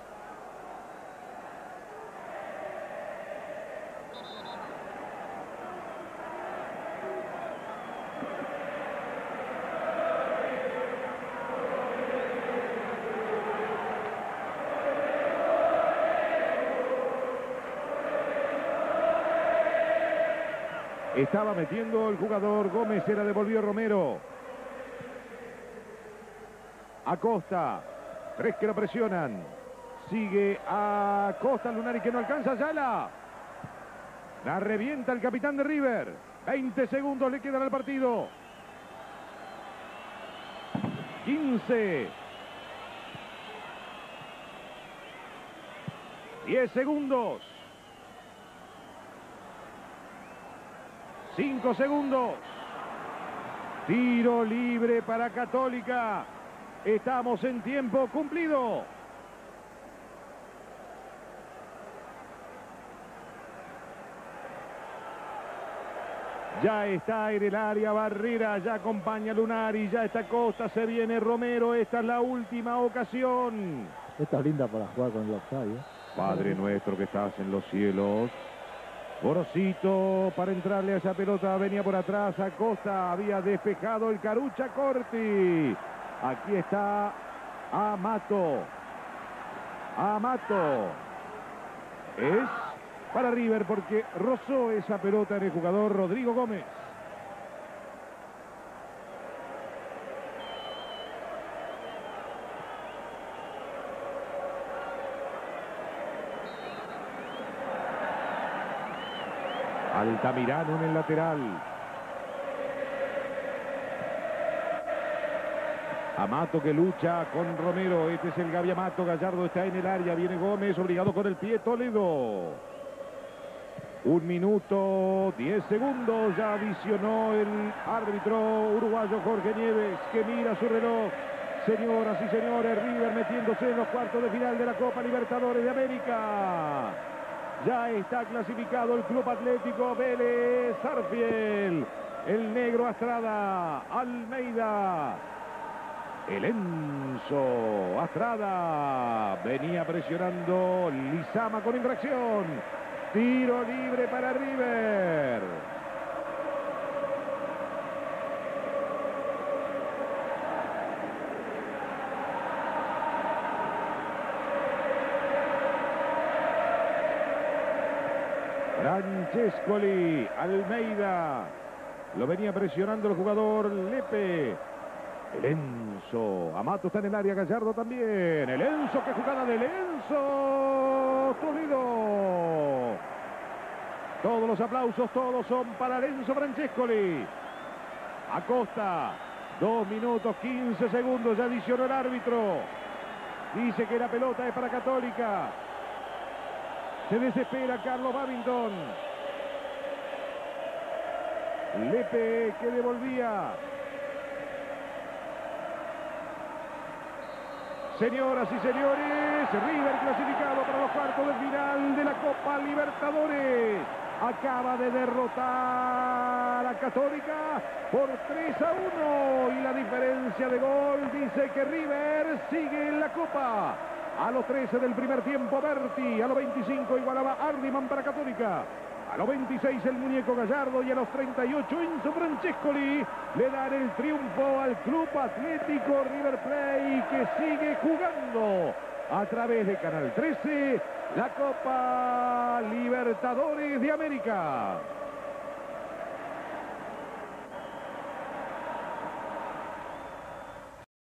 Estaba metiendo el jugador Gómez, se la devolvió Romero. Acosta, tres que lo presionan. Sigue Acosta, Lunari que no alcanza, Ayala. La revienta el capitán de River. veinte segundos le quedan al partido. quince. diez segundos. cinco segundos. Tiro libre para Católica. Estamos en tiempo cumplido. Ya está en el área Barrera, ya acompaña Lunari, ya está Costa, se viene Romero. Esta es la última ocasión. Esta es linda para jugar con el offside, ¿eh? Padre nuestro que estás en los cielos. Gorosito para entrarle a esa pelota, venía por atrás, Acosta había despejado el Carucha Corti. Aquí está Amato. Amato. Es para River porque rozó esa pelota en el jugador Rodrigo Gómez. Altamirano en el lateral. Amato que lucha con Romero. Este es el Gavi Amato. Gallardo está en el área. Viene Gómez obligado con el pie. Toledo. Un minuto, diez segundos. Ya adicionó el árbitro uruguayo Jorge Nieves, que mira su reloj. Señoras y señores, River metiéndose en los cuartos de final de la Copa Libertadores de América. Ya está clasificado el Club Atlético Vélez Sarsfield. El negro Astrada, Almeida. El Enzo Astrada. Venía presionando Lizama con infracción. Tiro libre para River. Francescoli, Almeida. Lo venía presionando el jugador Lepe. El Enzo. Amato está en el área, Gallardo también. El Enzo, qué jugada del Enzo. Toledo. Todos los aplausos, todos son para el Enzo Francescoli. Acosta. Dos minutos, quince segundos. Ya adicionó el árbitro. Dice que la pelota es para Católica. Se desespera Carlos Babington. Lepe que devolvía. Señoras y señores, River clasificado para los cuartos de final de la Copa Libertadores. Acaba de derrotar a Católica por tres a uno. Y la diferencia de gol dice que River sigue en la Copa. A los trece del primer tiempo, Berti. A los veinticinco igualaba Ardiman para Católica. A los veintiséis el muñeco Gallardo y a los treinta y ocho Enzo Francescoli le dan el triunfo al Club Atlético River Plate, que sigue jugando a través de Canal trece la Copa Libertadores de América.